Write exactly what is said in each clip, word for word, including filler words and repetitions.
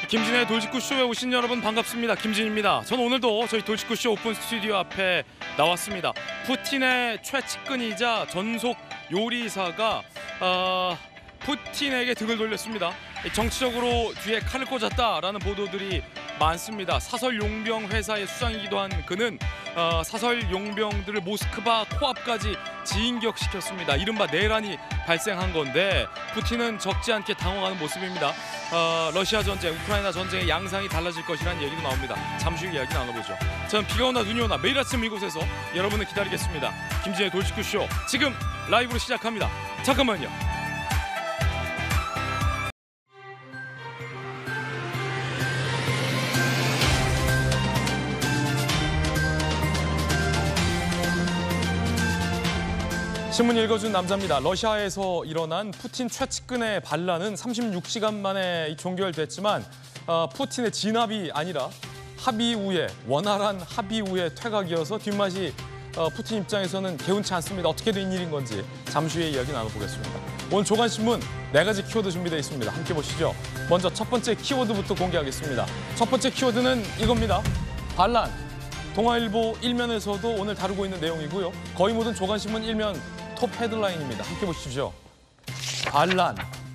김진의 돌직구쇼에 오신 여러분 반갑습니다. 김진입니다. 전 오늘도 저희 돌직구쇼 오픈 스튜디오 앞에 나왔습니다. 푸틴의 최측근이자 전속 요리사가 어, 푸틴에게 등을 돌렸습니다. 정치적으로 뒤에 칼을 꽂았다라는 보도들이 많습니다. 사설 용병 회사의 수장이기도 한 그는 어, 사설 용병들을 모스크바 코앞까지 진격시켰습니다. 이른바 내란이 발생한 건데 푸틴은 적지 않게 당황하는 모습입니다. 어, 러시아 전쟁, 우크라이나 전쟁의 양상이 달라질 것이라는 얘기도 나옵니다. 잠시 후 이야기 나눠보죠. 저는 비가 오나 눈이 오나 매일 아침 이곳에서 여러분을 기다리겠습니다. 김진의 돌직구쇼 지금 라이브로 시작합니다. 잠깐만요. 신문 읽어준 남자입니다. 러시아에서 일어난 푸틴 최측근의 반란은 삼십육 시간 만에 종결됐지만 어, 푸틴의 진압이 아니라 합의 후에 원활한 합의 후에 퇴각이어서 뒷맛이 어, 푸틴 입장에서는 개운치 않습니다. 어떻게 된 일인 건지 잠시 후에 이야기 나눠보겠습니다. 오늘 조간신문 네 가지 키워드 준비되어 있습니다. 함께 보시죠. 먼저 첫 번째 키워드부터 공개하겠습니다. 첫 번째 키워드는 이겁니다. 반란. 동아일보 일면에서도 오늘 다루고 있는 내용이고요. 거의 모든 조간신문 일면 톱 헤드라인입니다. 함께 보시죠. 반란.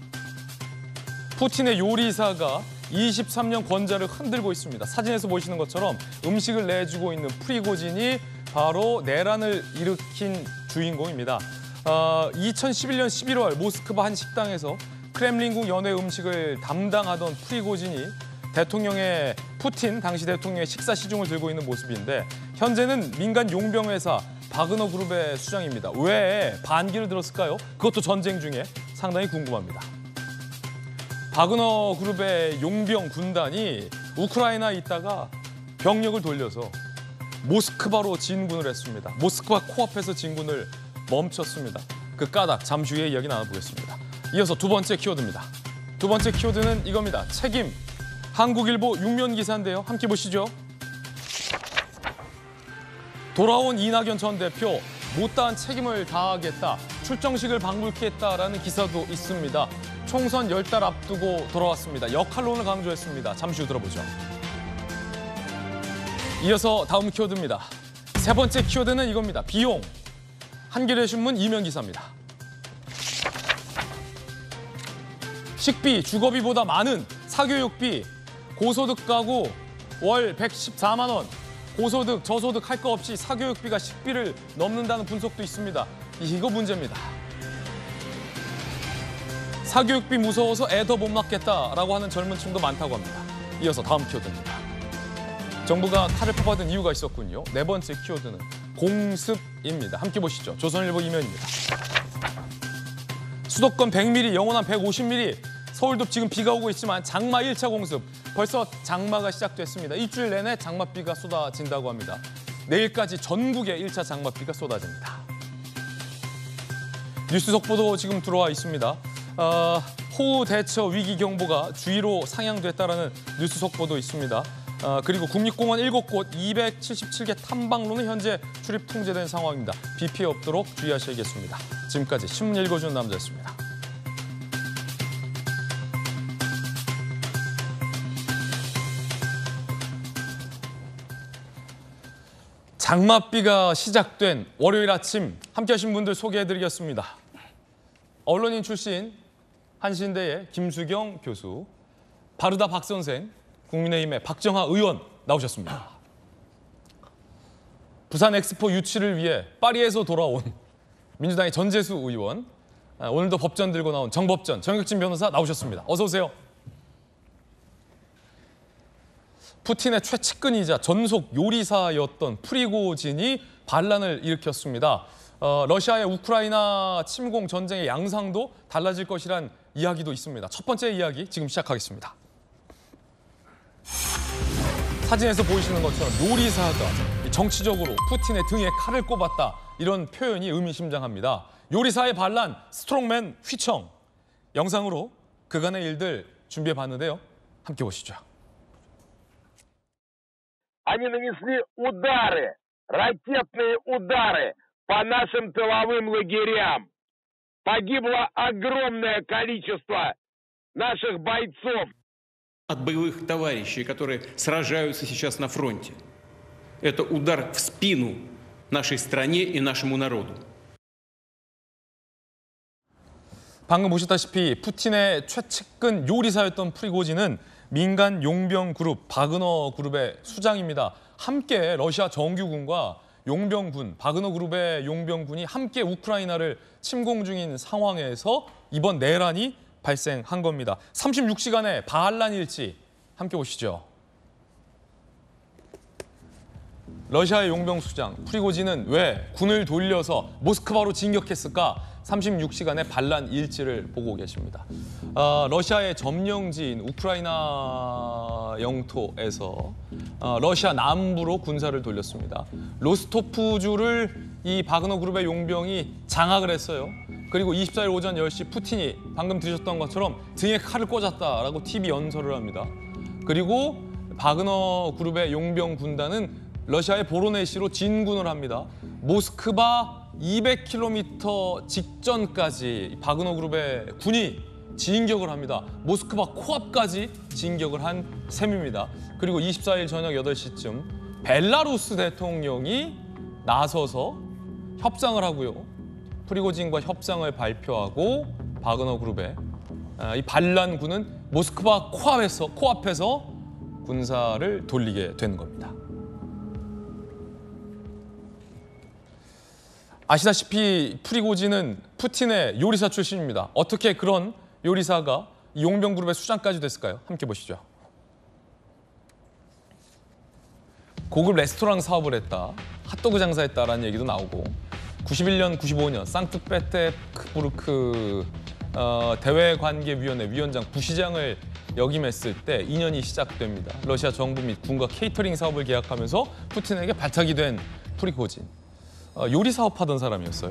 푸틴의 요리사가 이십삼 년 권좌를 흔들고 있습니다. 사진에서 보시는 것처럼 음식을 내주고 있는 프리고진이 바로 내란을 일으킨 주인공입니다. 어, 이천십일 년 십일월 모스크바 한 식당에서 크렘린궁 연회 음식을 담당하던 프리고진이 대통령의 푸틴 당시 대통령의 식사 시중을 들고 있는 모습인데 현재는 민간 용병회사 바그너 그룹의 수장입니다. 왜 반기를 들었을까요? 그것도 전쟁 중에 상당히 궁금합니다. 바그너 그룹의 용병 군단이 우크라이나에 있다가 병력을 돌려서 모스크바로 진군을 했습니다. 모스크바 코앞에서 진군을 멈췄습니다. 그 까닭 잠시 후에 이야기 나눠보겠습니다. 이어서 두 번째 키워드입니다. 두 번째 키워드는 이겁니다. 책임. 한국일보 육면 기사인데요. 함께 보시죠. 돌아온 이낙연 전 대표 못다한 책임을 다하겠다. 출정식을 방불케했다라는 기사도 있습니다. 총선 열 달 앞두고 돌아왔습니다. 역할론을 강조했습니다. 잠시 후 들어보죠. 이어서 다음 키워드입니다. 세 번째 키워드는 이겁니다. 비용. 한겨레신문 이면 기사입니다. 식비, 주거비보다 많은 사교육비, 고소득 가구 월 백십사만 원, 고소득, 저소득 할 거 없이 사교육비가 식비를 넘는다는 분석도 있습니다. 이거 문제입니다. 사교육비 무서워서 애 더 못 낳겠다라고 하는 젊은 층도 많다고 합니다. 이어서 다음 키워드입니다. 정부가 칼을 뽑아든 이유가 있었군요. 네 번째 키워드는 공습입니다. 함께 보시죠. 조선일보 이면입니다. 수도권 백 밀리미터, 영원한 백오십 밀리미터. 서울도 지금 비가 오고 있지만 장마 일 차 공습. 벌써 장마가 시작됐습니다. 일주일 내내 장맛비가 쏟아진다고 합니다. 내일까지 전국에 일 차 장맛비가 쏟아집니다. 뉴스 속보도 지금 들어와 있습니다. 어, 호우 대처 위기 경보가 주의로 상향됐다라는 뉴스 속보도 있습니다. 어, 그리고 국립공원 일곱 곳 이백칠십칠 개 탐방로는 현재 출입 통제된 상황입니다. 비 피해 없도록 주의하셔야겠습니다. 지금까지 신문 읽어주는 남자였습니다. 장맛비가 시작된 월요일 아침 함께하신 분들 소개해드리겠습니다. 언론인 출신 한신대의 김수경 교수, 바르다 박 선생, 국민의힘의 박정하 의원 나오셨습니다. 부산 엑스포 유치를 위해 파리에서 돌아온 민주당의 전재수 의원, 오늘도 법전 들고 나온 정법전 정혁진 변호사 나오셨습니다. 어서 오세요. 푸틴의 최측근이자 전속 요리사였던 프리고진이 반란을 일으켰습니다. 어, 러시아의 우크라이나 침공 전쟁의 양상도 달라질 것이란 이야기도 있습니다. 첫 번째 이야기 지금 시작하겠습니다. 사진에서 보이시는 것처럼 요리사가 정치적으로 푸틴의 등에 칼을 꼽았다. 이런 표현이 의미심장합니다. 요리사의 반란, 스트롱맨 휘청. 영상으로 그간의 일들 준비해봤는데요. 함께 보시죠. Они нанесли удары, ракетные удары по нашим тыловым лагерям. Погибло огромное количество наших бойцов. от боевых товарищей, которые сражаются сейчас на фронте. Это удар в спину нашей стране и нашему народу. 방금 보셨다시피 푸틴의 최측근 요리사였던 프리고진은 민간 용병 그룹 바그너 그룹의 수장입니다. 함께 러시아 정규군과 용병군, 바그너 그룹의 용병군이 함께 우크라이나를 침공 중인 상황에서 이번 내란이 발생한 겁니다. 삼십육 시간의 반란 일치 함께 보시죠. 러시아의 용병 수장 프리고진은 왜 군을 돌려서 모스크바로 진격했을까? 삼십육 시간의 반란 일치를 보고 계십니다. 어, 러시아의 점령지인 우크라이나 영토에서 어, 러시아 남부로 군사를 돌렸습니다. 로스토프주를 이 바그너 그룹의 용병이 장악을 했어요. 그리고 이십사 일 오전 열 시 푸틴이 방금 들으셨던 것처럼 등에 칼을 꽂았다라고 티비 연설을 합니다. 그리고 바그너 그룹의 용병 군단은 러시아의 보로네시로 진군을 합니다. 모스크바 이백 킬로미터 직전까지 바그너 그룹의 군이 진격을 합니다. 모스크바 코앞까지 진격을 한 셈입니다. 그리고 이십사 일 저녁 여덟 시쯤 벨라루스 대통령이 나서서 협상을 하고요. 프리고진과 협상을 발표하고 바그너 그룹의 이 반란군은 모스크바 코앞에서, 코앞에서 군사를 돌리게 된 겁니다. 아시다시피 프리고진은 푸틴의 요리사 출신입니다. 어떻게 그런 요리사가 용병 그룹의 수장까지 됐을까요? 함께 보시죠. 고급 레스토랑 사업을 했다, 핫도그 장사했다라는 얘기도 나오고 구십일 년, 구십오 년 상트페테르부르크 어, 대외관계위원회 위원장 부시장을 역임했을 때 인연이 시작됩니다. 러시아 정부 및 군과 케이터링 사업을 계약하면서 푸틴에게 발탁이 된 프리고진. 어, 요리 사업하던 사람이었어요.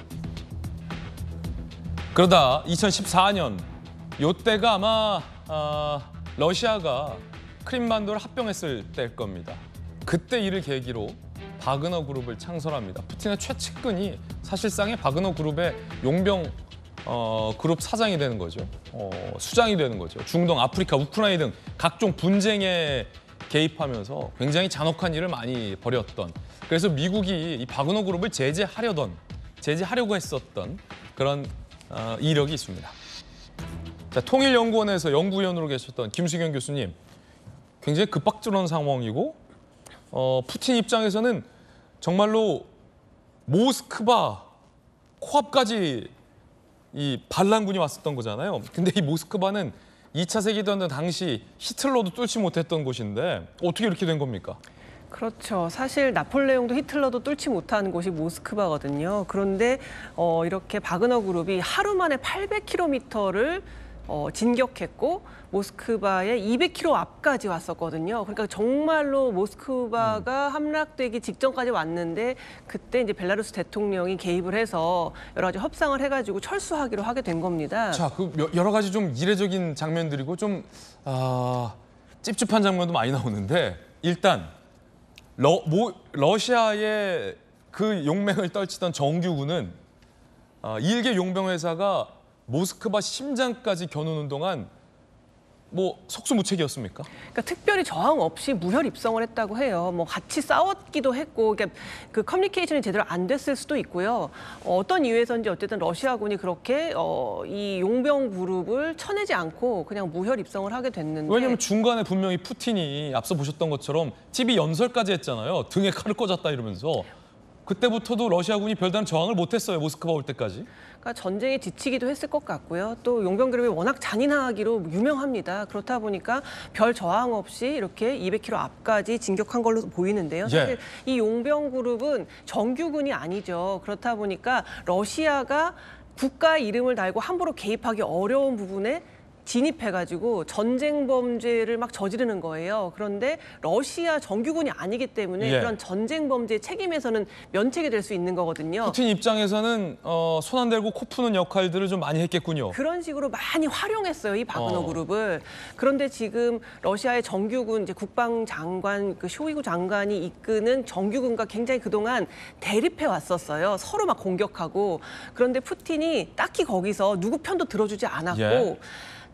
그러다 이천십사 년 요때가 아마 어, 러시아가 크림반도를 합병했을 때일 겁니다. 그때 이를 계기로 바그너 그룹을 창설합니다. 푸틴의 최측근이 사실상의 바그너 그룹의 용병 어, 그룹 사장이 되는 거죠. 어, 수장이 되는 거죠. 중동, 아프리카, 우크라이나 등 각종 분쟁에 개입하면서 굉장히 잔혹한 일을 많이 벌였던, 그래서 미국이 이 바그너 그룹을 제재하려던, 제재하려고 했었던 그런 어, 이력이 있습니다. 자, 통일연구원에서 연구위원으로 계셨던 김수경 교수님, 굉장히 급박스러운 상황이고 어, 푸틴 입장에서는 정말로 모스크바 코앞까지 이 반란군이 왔었던 거잖아요. 근데 이 모스크바는 이 차 세계대전 당시 히틀러도 뚫지 못했던 곳인데 어떻게 이렇게 된 겁니까? 그렇죠. 사실 나폴레옹도 히틀러도 뚫지 못한 곳이 모스크바거든요. 그런데 어, 이렇게 바그너 그룹이 하루 만에 팔백 킬로미터를 어, 진격했고 모스크바의 이백 킬로미터 앞까지 왔었거든요. 그러니까 정말로 모스크바가 음. 함락되기 직전까지 왔는데 그때 이제 벨라루스 대통령이 개입을 해서 여러 가지 협상을 해가지고 철수하기로 하게 된 겁니다. 자, 그 여러 가지 좀 이례적인 장면들이고 좀 아, 찝찝한 장면도 많이 나오는데 일단 러, 모, 러시아의 그 용맹을 떨치던 정규군은 아, 일개 용병 회사가 모스크바 심장까지 겨누는 동안 뭐 속수무책이었습니까? 그러니까 특별히 저항 없이 무혈 입성을 했다고 해요. 뭐 같이 싸웠기도 했고, 그러니까 그 커뮤니케이션이 제대로 안 됐을 수도 있고요. 어, 어떤 이유에서인지 어쨌든 러시아군이 그렇게 어, 이 용병 그룹을 쳐내지 않고 그냥 무혈 입성을 하게 됐는데. 왜냐하면 중간에 분명히 푸틴이 앞서 보셨던 것처럼 티비 연설까지 했잖아요. 등에 칼을 꽂았다 이러면서. 그때부터도 러시아군이 별다른 저항을 못했어요. 모스크바 올 때까지. 그러니까 전쟁에 지치기도 했을 것 같고요. 또 용병 그룹이 워낙 잔인하기로 유명합니다. 그렇다 보니까 별 저항 없이 이렇게 이백 킬로미터 앞까지 진격한 걸로 보이는데요. 사실 예. 이 용병 그룹은 정규군이 아니죠. 그렇다 보니까 러시아가 국가의 이름을 달고 함부로 개입하기 어려운 부분에 진입해가지고 전쟁 범죄를 막 저지르는 거예요. 그런데 러시아 정규군이 아니기 때문에 예. 그런 전쟁 범죄의 책임에서는 면책이 될 수 있는 거거든요. 푸틴 입장에서는 어, 손 안 대고 코 푸는 역할들을 좀 많이 했겠군요. 그런 식으로 많이 활용했어요, 이 바그너 어. 그룹을. 그런데 지금 러시아의 정규군 이제 국방장관 그 쇼이구 장관이 이끄는 정규군과 굉장히 그동안 대립해 왔었어요. 서로 막 공격하고. 그런데 푸틴이 딱히 거기서 누구 편도 들어주지 않았고. 예.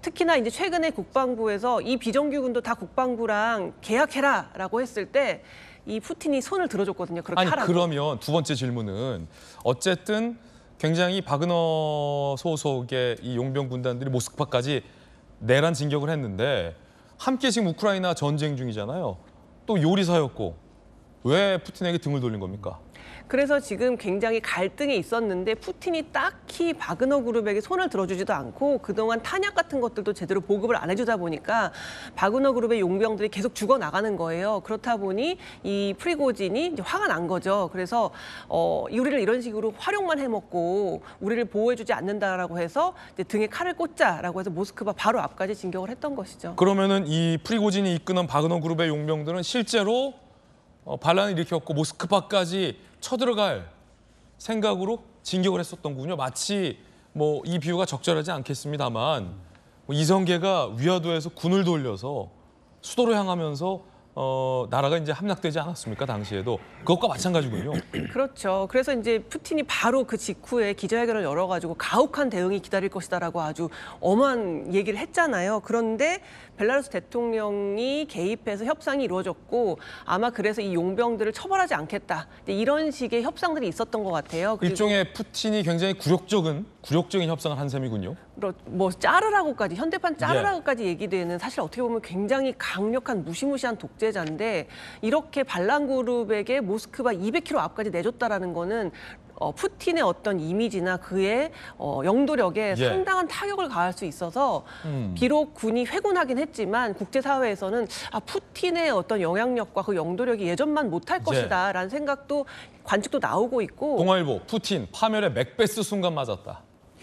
특히나 이제 최근에 국방부에서 이 비정규군도 다 국방부랑 계약해라라고 했을 때 이 푸틴이 손을 들어줬거든요. 그렇게 아니 하라고. 그러면 두 번째 질문은 어쨌든 굉장히 바그너 소속의 이 용병 군단들이 모스크바까지 내란 진격을 했는데 함께 지금 우크라이나 전쟁 중이잖아요. 또 요리사였고 왜 푸틴에게 등을 돌린 겁니까? 그래서 지금 굉장히 갈등이 있었는데 푸틴이 딱히 바그너 그룹에게 손을 들어주지도 않고 그동안 탄약 같은 것들도 제대로 보급을 안 해주다 보니까 바그너 그룹의 용병들이 계속 죽어나가는 거예요. 그렇다 보니 이 프리고진이 이제 화가 난 거죠. 그래서 어, 우리를 이런 식으로 활용만 해먹고 우리를 보호해주지 않는다라고 해서 이제 등에 칼을 꽂자라고 해서 모스크바 바로 앞까지 진격을 했던 것이죠. 그러면은 이 프리고진이 이끄는 바그너 그룹의 용병들은 실제로 어, 반란을 일으켰고 모스크바까지 쳐들어갈 생각으로 진격을 했었던군요. 마치 뭐 이 비유가 적절하지 않겠습니다만 뭐 이성계가 위화도에서 군을 돌려서 수도로 향하면서 어, 나라가 이제 함락되지 않았습니까? 당시에도 그것과 마찬가지군요. 그렇죠. 그래서 이제 푸틴이 바로 그 직후에 기자회견을 열어가지고 가혹한 대응이 기다릴 것이다라고 아주 엄한 얘기를 했잖아요. 그런데 벨라루스 대통령이 개입해서 협상이 이루어졌고 아마 그래서 이 용병들을 처벌하지 않겠다. 이런 식의 협상들이 있었던 것 같아요. 그리고 일종의 푸틴이 굉장히 굴욕적인 굴욕적인 협상을 한 셈이군요. 뭐 짜르라고까지 현대판 짜르라고까지 얘기되는 사실 어떻게 보면 굉장히 강력한 무시무시한 독재자인데 이렇게 반란 그룹에게 모스크바 이백 킬로미터 앞까지 내줬다라는 거는 어, 푸틴의 어떤 이미지나 그의 어, 영도력에 예. 상당한 타격을 가할 수 있어서 음. 비록 군이 회군하긴 했지만 국제사회에서는 아, 푸틴의 어떤 영향력과 그 영도력이 예전만 못할 예. 것이다라는 생각도 관측도 나오고 있고 동아일보 푸틴 파멸의 맥베스 순간 맞았다.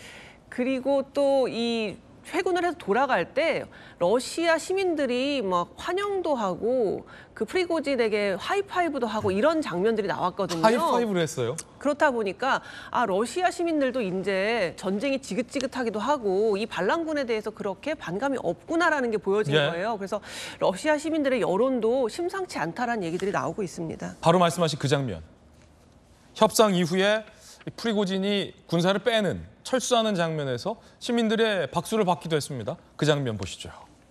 그리고 또 이 회군을 해서 돌아갈 때 러시아 시민들이 막 환영도 하고 그 프리고진에게 하이파이브도 하고 이런 장면들이 나왔거든요. 하이파이브를 했어요. 그렇다 보니까 아 러시아 시민들도 이제 전쟁이 지긋지긋하기도 하고 이 반란군에 대해서 그렇게 반감이 없구나라는 게 보여진 예. 거예요. 그래서 러시아 시민들의 여론도 심상치 않다라는 얘기들이 나오고 있습니다. 바로 말씀하신 그 장면. 협상 이후에 프리고진이 군사를 빼는 철수하는 장면에서 시민들의 박수를 받기도 했습니다. 그 장면 보시죠.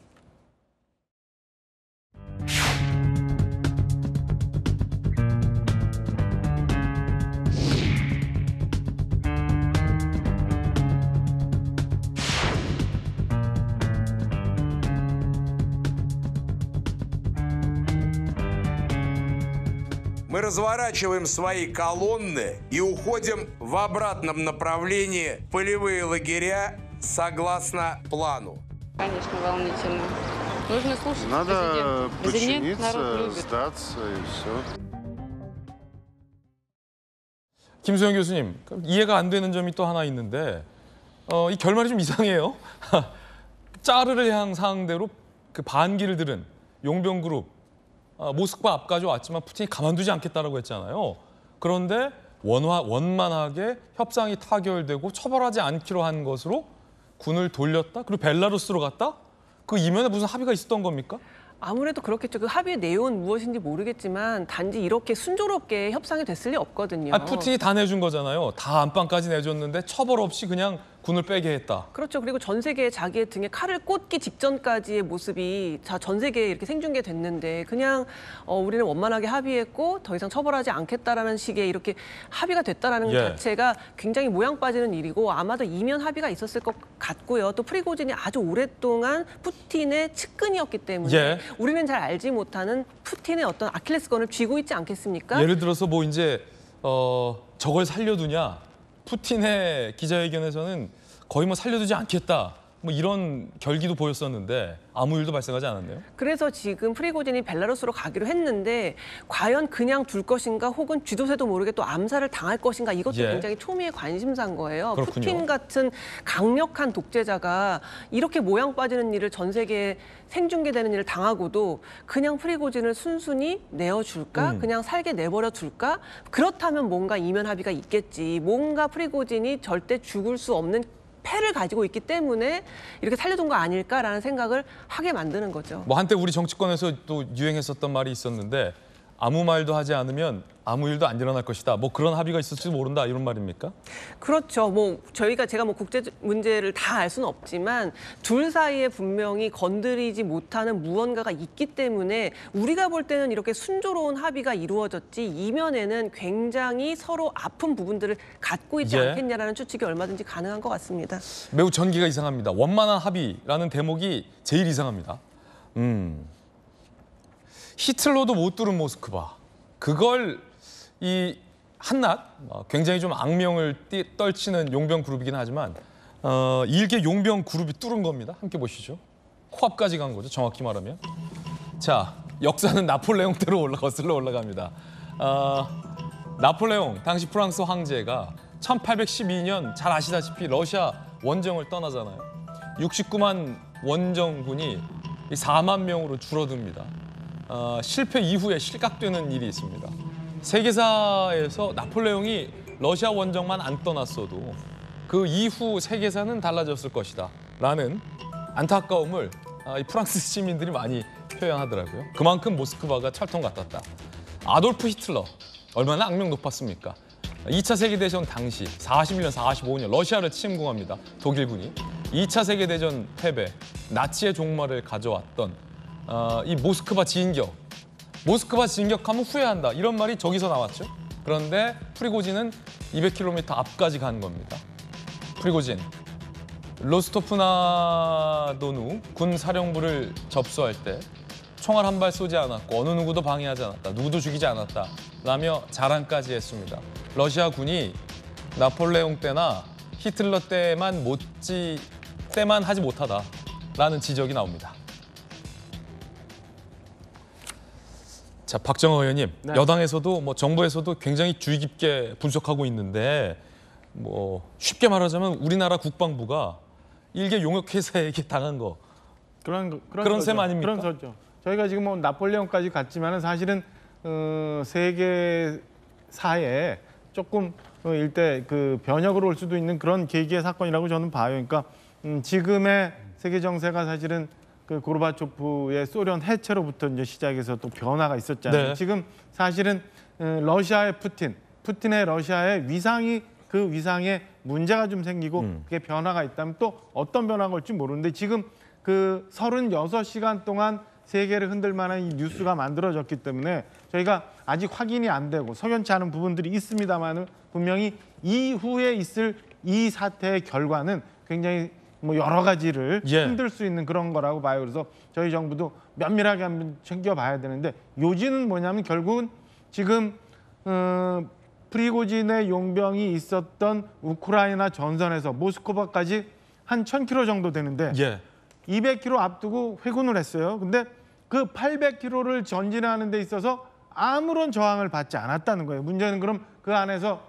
Мы разворачиваем свои колонны и уходим в обратном направлении в полевые лагеря согласно плану. Конечно, волнительно. Нужно слушать Надо президента. Президент народ подчиниться, любит. сдаться и все. 김수영 교수님, 이해가 안 되는 점이 또 하나 있는데 어, 이 결말이 좀 이상해요. 짜르를 향 상대로 그 반기를 들은 용병 그룹 아, 모스크바 앞까지 왔지만 푸틴이 가만두지 않겠다라고 했잖아요. 그런데 원화, 원만하게 협상이 타결되고 처벌하지 않기로 한 것으로 군을 돌렸다? 그리고 벨라루스로 갔다? 그 이면에 무슨 합의가 있었던 겁니까? 아무래도 그렇겠죠. 그 합의의 내용은 무엇인지 모르겠지만 단지 이렇게 순조롭게 협상이 됐을 리 없거든요. 아, 푸틴이 다 내준 거잖아요. 다 안방까지 내줬는데 처벌 없이 그냥 군을 빼게 했다. 그렇죠. 그리고 전 세계에 자기의 등에 칼을 꽂기 직전까지의 모습이 자, 전 세계에 이렇게 생중계됐는데 그냥 어, 우리는 원만하게 합의했고 더 이상 처벌하지 않겠다라는 식의 이렇게 합의가 됐다라는 것 예. 자체가 굉장히 모양 빠지는 일이고 아마도 이면 합의가 있었을 것 같고요. 또 프리고진이 아주 오랫동안 푸틴의 측근이었기 때문에 예. 우리는 잘 알지 못하는 푸틴의 어떤 아킬레스건을 쥐고 있지 않겠습니까? 예를 들어서 뭐 이제 어, 저걸 살려두냐? 푸틴의 기자회견에서는 거의 뭐 살려두지 않겠다. 뭐 이런 결기도 보였었는데 아무 일도 발생하지 않았네요. 그래서 지금 프리고진이 벨라루스로 가기로 했는데 과연 그냥 둘 것인가 혹은 쥐도새도 모르게 또 암살을 당할 것인가 이것도 예. 굉장히 초미의 관심사인 거예요. 그렇군요. 푸틴 같은 강력한 독재자가 이렇게 모양 빠지는 일을 전 세계에 생중계되는 일을 당하고도 그냥 프리고진을 순순히 내어줄까? 음. 그냥 살게 내버려 둘까? 그렇다면 뭔가 이면 합의가 있겠지. 뭔가 프리고진이 절대 죽을 수 없는 패를 가지고 있기 때문에 이렇게 살려둔 거 아닐까라는 생각을 하게 만드는 거죠. 뭐 한때 우리 정치권에서 또 유행했었던 말이 있었는데 아무 말도 하지 않으면 아무 일도 안 일어날 것이다. 뭐 그런 합의가 있을지도 모른다 이런 말입니까? 그렇죠. 뭐 저희가 제가 뭐 국제 문제를 다 알 수는 없지만 둘 사이에 분명히 건드리지 못하는 무언가가 있기 때문에 우리가 볼 때는 이렇게 순조로운 합의가 이루어졌지 이면에는 굉장히 서로 아픈 부분들을 갖고 있지 예. 않겠냐라는 추측이 얼마든지 가능한 것 같습니다. 매우 전기가 이상합니다. 원만한 합의라는 대목이 제일 이상합니다. 음. 히틀러도 못 뚫은 모스크바. 그걸 이 한낱 굉장히 좀 악명을 띠, 떨치는 용병 그룹이긴 하지만 어, 일개 용병 그룹이 뚫은 겁니다. 함께 보시죠. 코앞까지 간 거죠. 정확히 말하면. 자, 역사는 나폴레옹 때로 올라 거슬러 올라갑니다. 어, 나폴레옹 당시 프랑스 황제가 천팔백십이 년 잘 아시다시피 러시아 원정을 떠나잖아요. 육십구만 원정군이 사만 명으로 줄어듭니다. 어, 실패 이후에 실각되는 일이 있습니다. 세계사에서 나폴레옹이 러시아 원정만 안 떠났어도 그 이후 세계사는 달라졌을 것이다 라는 안타까움을 이 프랑스 시민들이 많이 표현하더라고요. 그만큼 모스크바가 철통 같았다. 아돌프 히틀러 얼마나 악명 높았습니까? 이 차 세계대전 당시 사십일 년, 사십오 년 러시아를 침공합니다. 독일군이. 이 차 세계대전 패배, 나치의 종말을 가져왔던 어, 이 모스크바 진격. 모스크바 진격하면 후회한다. 이런 말이 저기서 나왔죠. 그런데 프리고진은 이백 킬로미터 앞까지 간 겁니다. 프리고진. 로스토프나도누 군 사령부를 접수할 때 총알 한 발 쏘지 않았고 어느 누구도 방해하지 않았다. 누구도 죽이지 않았다. 라며 자랑까지 했습니다. 러시아 군이 나폴레옹 때나 히틀러 때만 못지 때만 하지 못하다라는 지적이 나옵니다. 자, 박정호 의원님, 네. 여당에서도 뭐 정부에서도 굉장히 주의 깊게 분석하고 있는데 뭐 쉽게 말하자면 우리나라 국방부가 일개 용역회사에게 당한 거 그런 그런, 그런 거죠. 셈 아닙니까? 그런 거죠. 저희가 지금 뭐 나폴레옹까지 갔지만은 사실은 어, 세계사에 조금 어, 일대 그 변혁으로 올 수도 있는 그런 계기의 사건이라고 저는 봐요. 그러니까 음, 지금의 세계 정세가 사실은 그 고르바초프의 소련 해체로부터 이제 시작해서 또 변화가 있었잖아요. 네. 지금 사실은 어, 러시아의 푸틴, 푸틴의 러시아의 위상이 그 위상에 문제가 좀 생기고 음. 그게 변화가 있다면 또 어떤 변화가 올지 모르는데 지금 그 서른여섯 시간 동안 세계를 흔들 만한 이 뉴스가 만들어졌기 때문에 저희가 아직 확인이 안 되고 석연치 않은 부분들이 있습니다만은 분명히 이후에 있을 이 사태의 결과는 굉장히 뭐 여러 가지를 예. 흔들 수 있는 그런 거라고 봐요. 그래서 저희 정부도 면밀하게 한번 챙겨봐야 되는데 요지는 뭐냐면 결국은 지금 어, 프리고진의 용병이 있었던 우크라이나 전선에서 모스크바까지 한 천 킬로미터 정도 되는데 예. 이백 킬로미터 앞두고 회군을 했어요. 근데 그 팔백 킬로미터를 전진하는 데 있어서 아무런 저항을 받지 않았다는 거예요. 문제는 그럼 그 안에서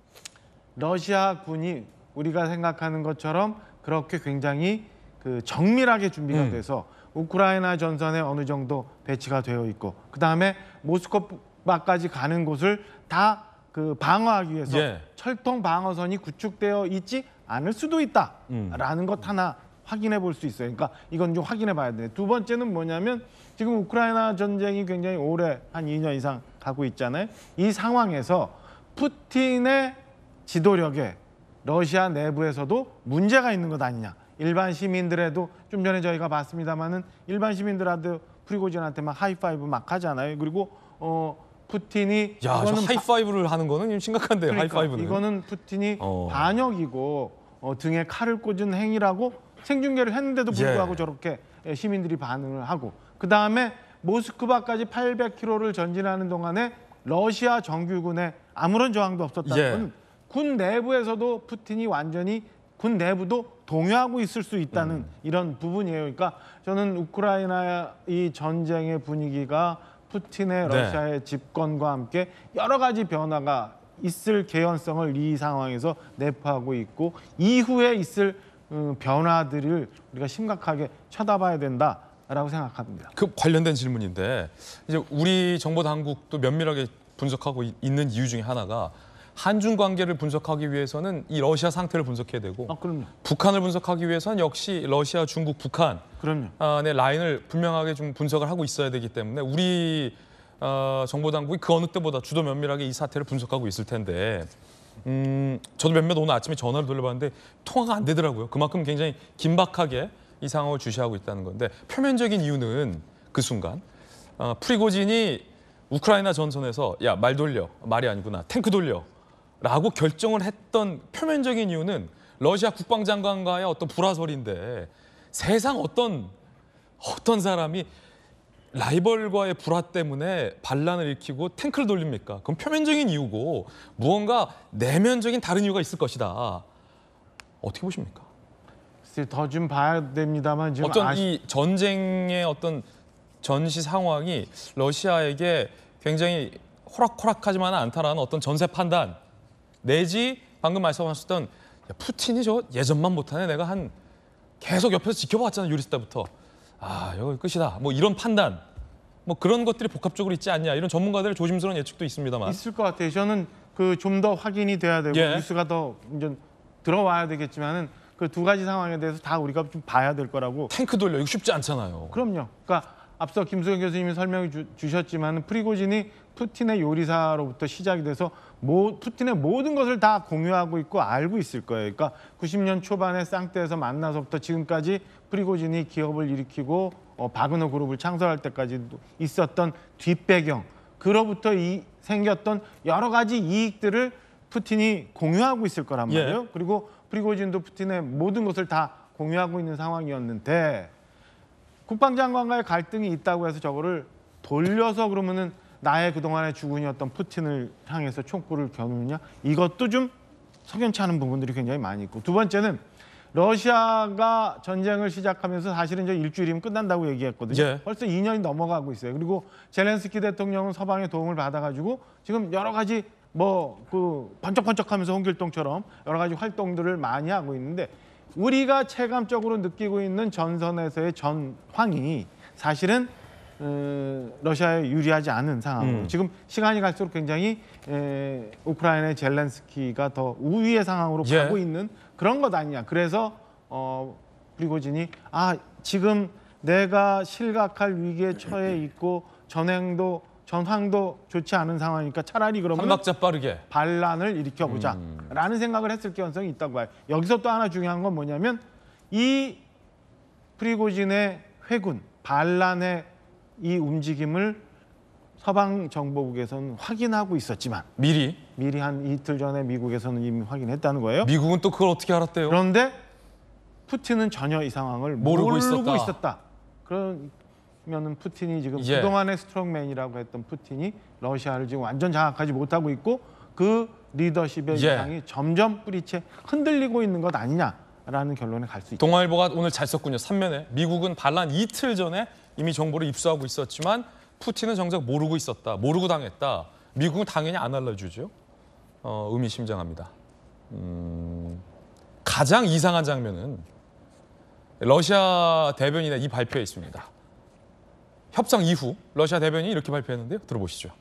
러시아 군이 우리가 생각하는 것처럼 그렇게 굉장히 그 정밀하게 준비가 음. 돼서 우크라이나 전선에 어느 정도 배치가 되어 있고 그다음에 모스크바까지 가는 곳을 다 그 방어하기 위해서 예. 철통 방어선이 구축되어 있지 않을 수도 있다라는 음. 것 하나 확인해 볼 수 있어요. 그러니까 이건 좀 확인해 봐야 돼요. 두 번째는 뭐냐면 지금 우크라이나 전쟁이 굉장히 오래 한 이 년 이상 가고 있잖아요. 이 상황에서 푸틴의 지도력에 러시아 내부에서도 문제가 있는 것 아니냐. 일반 시민들에도 좀 전에 저희가 봤습니다마는 일반 시민들한테 프리고진한테 막 하이파이브 막 하잖아요. 그리고 어 푸틴이 야, 저 이거는 하이파이브를 하는 거는 좀 심각한데요. 그러니까 하이파이브는. 이거는 푸틴이 어. 반역이고 어, 등에 칼을 꽂은 행위라고 생중계를 했는데도 불구하고 예. 저렇게 시민들이 반응을 하고 그다음에 모스크바까지 팔백 킬로미터를 전진하는 동안에 러시아 정규군에 아무런 저항도 없었다는 예. 건 군 내부에서도 푸틴이 완전히 군 내부도 동요하고 있을 수 있다는 음. 이런 부분이에요. 그러니까 저는 우크라이나 이 전쟁의 분위기가 푸틴의 네. 러시아의 집권과 함께 여러 가지 변화가 있을 개연성을 이 상황에서 내포하고 있고 이후에 있을 변화들을 우리가 심각하게 쳐다봐야 된다라고 생각합니다. 그 관련된 질문인데 이제 우리 정보 당국도 면밀하게 분석하고 있는 이유 중에 하나가 한중 관계를 분석하기 위해서는 이 러시아 상태를 분석해야 되고 아, 그럼요. 북한을 분석하기 위해서는 역시 러시아, 중국, 북한 그럼요. 의 라인을 분명하게 좀 분석을 하고 있어야 되기 때문에 우리 어, 정보 당국이 그 어느 때보다 주도 면밀하게 이 사태를 분석하고 있을 텐데 음, 저도 몇몇 오늘 아침에 전화를 돌려봤는데 통화가 안 되더라고요. 그만큼 굉장히 긴박하게 이 상황을 주시하고 있다는 건데 표면적인 이유는 그 순간 어, 프리고진이 우크라이나 전선에서 야, 말 돌려, 말이 아니구나, 탱크 돌려 라고 결정을 했던 표면적인 이유는 러시아 국방장관과의 어떤 불화설인데 세상 어떤 어떤 사람이 라이벌과의 불화 때문에 반란을 일으키고 탱크를 돌립니까? 그건 표면적인 이유고 무언가 내면적인 다른 이유가 있을 것이다. 어떻게 보십니까? 더 좀 봐야 됩니다만 지금 어떤 아시... 이 전쟁의 어떤 전시 상황이 러시아에게 굉장히 호락호락하지만은 않다라는 어떤 전세 판단 내지 방금 말씀하셨던 야, 푸틴이 저 예전만 못하네. 내가 한 계속 옆에서 지켜봤잖아 유리스 때부터. 아, 이거 끝이다. 뭐 이런 판단, 뭐 그런 것들이 복합적으로 있지 않냐 이런 전문가들의 조심스러운 예측도 있습니다만. 있을 것 같아요. 저는 그 좀 더 확인이 돼야 되고 예. 뉴스가 더 이제 들어와야 되겠지만은 그 두 가지 상황에 대해서 다 우리가 좀 봐야 될 거라고. 탱크 돌려 이거 쉽지 않잖아요. 그럼요. 그러니까 앞서 김수영 교수님이 설명해 주, 주셨지만 프리고진이 푸틴의 요리사로부터 시작이 돼서 모, 푸틴의 모든 것을 다 공유하고 있고 알고 있을 거예요. 그러니까 구십 년 초반에 쌍떼에서 만나서부터 지금까지 프리고진이 기업을 일으키고 어, 바그너 그룹을 창설할 때까지 있었던 뒷배경, 그로부터 이, 생겼던 여러 가지 이익들을 푸틴이 공유하고 있을 거란 말이에요. 예. 그리고 프리고진도 푸틴의 모든 것을 다 공유하고 있는 상황이었는데 국방장관과의 갈등이 있다고 해서 저거를 돌려서 그러면은 나의 그동안의 주군이었던 푸틴을 향해서 촉구를 겨누느냐? 이것도 좀 석연치 않은 부분들이 굉장히 많이 있고, 두 번째는 러시아가 전쟁을 시작하면서 사실은 저 일주일이면 끝난다고 얘기했거든요. 예. 벌써 이 년이 넘어가고 있어요. 그리고 젤렌스키 대통령은 서방의 도움을 받아가지고 지금 여러 가지 뭐 그 번쩍번쩍하면서 홍길동처럼 여러 가지 활동들을 많이 하고 있는데 우리가 체감적으로 느끼고 있는 전선에서의 전황이 사실은 어, 러시아에 유리하지 않은 상황으로 음. 지금 시간이 갈수록 굉장히 에, 우크라이나의 젤렌스키가 더 우위의 상황으로 예. 가고 있는 그런 것 아니냐. 그래서 어, 프리고진이 아 지금 내가 실각할 위기에 처해 있고 전행도 전황도 좋지 않은 상황이니까 차라리 그러면 한 박자 빠르게 반란을 일으켜보자 음. 라는 생각을 했을 가능성이 있다고 봐요. 여기서 또 하나 중요한 건 뭐냐면 이 프리고진의 회군, 반란의 이 움직임을 서방 정보국에서는 확인하고 있었지만 미리 미리 한 이틀 전에 미국에서는 이미 확인했다는 거예요. 미국은 또 그걸 어떻게 알았대요? 그런데 푸틴은 전혀 이 상황을 모르고 모르고 있었다. 있었다. 그러면은 푸틴이 지금 예. 그동안의 스트롱맨이라고 했던 푸틴이 러시아를 지금 완전 장악하지 못하고 있고 그 리더십의 예. 이상이 점점 뿌리채 흔들리고 있는 것 아니냐라는 결론에 갈 수 있다. 동아일보가 오늘 잘 썼군요. 삼면에 미국은 반란 이틀 전에 이미 정보를 입수하고 있었지만 푸틴은 정작 모르고 있었다. 모르고 당했다. 미국은 당연히 안 알려주죠. 어, 의미심장합니다. 음, 가장 이상한 장면은 러시아 대변인의 이 발표에 있습니다. 협상 이후 러시아 대변인이 이렇게 발표했는데요. 들어보시죠.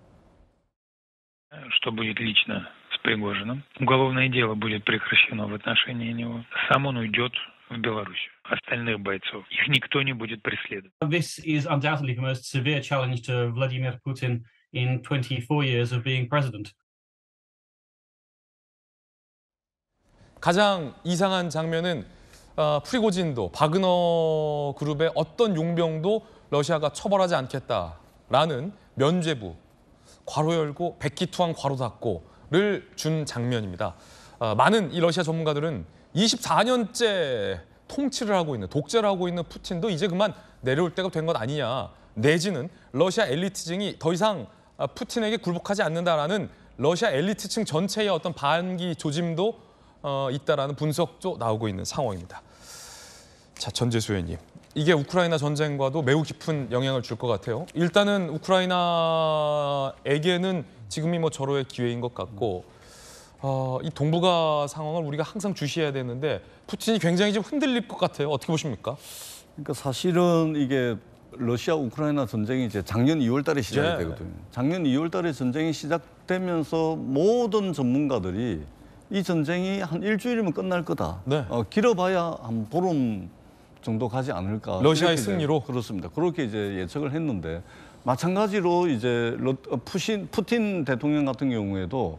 Что будет лично с Пригожиным. Уголовное дело будет прекращено в отношении него. Сам он уйдет в Беларусь. Остальных бойцов. Их никто не будет преследовать. This is undoubtedly the most severe challenge to Vladimir Putin in twenty-four years of being president. 가장 이상한 장면은 어, 프리고진도 바그너 그룹의 어떤 용병도 러시아가 처벌하지 않겠다라는 면죄부 괄호 열고 백기투항 괄호 닫고를 준 장면입니다. 어, 많은 이 러시아 전문가들은 이십사 년째 통치를 하고 있는 독재를 하고 있는 푸틴도 이제 그만 내려올 때가 된 것 아니냐. 내지는 러시아 엘리트층이 더 이상 푸틴에게 굴복하지 않는다라는 러시아 엘리트층 전체의 어떤 반기 조짐도 어, 있다라는 분석도 나오고 있는 상황입니다. 자, 전재수 의원님. 이게 우크라이나 전쟁과도 매우 깊은 영향을 줄 것 같아요. 일단은 우크라이나에게는 지금이 뭐 절호의 기회인 것 같고 어, 이 동북아 상황을 우리가 항상 주시해야 되는데 푸틴이 굉장히 좀 흔들릴 것 같아요. 어떻게 보십니까? 그러니까 사실은 이게 러시아 우크라이나 전쟁이 이제 작년 이월 달에 시작이 네. 되거든요. 작년 이월 달에 전쟁이 시작되면서 모든 전문가들이 이 전쟁이 한 일주일이면 끝날 거다. 네. 어, 길어봐야 한 보름 정도 가지 않을까. 러시아의 이렇게 이제 승리로? 그렇습니다. 그렇게 이제 예측을 했는데 마찬가지로 이제 러, 푸신, 푸틴 대통령 같은 경우에도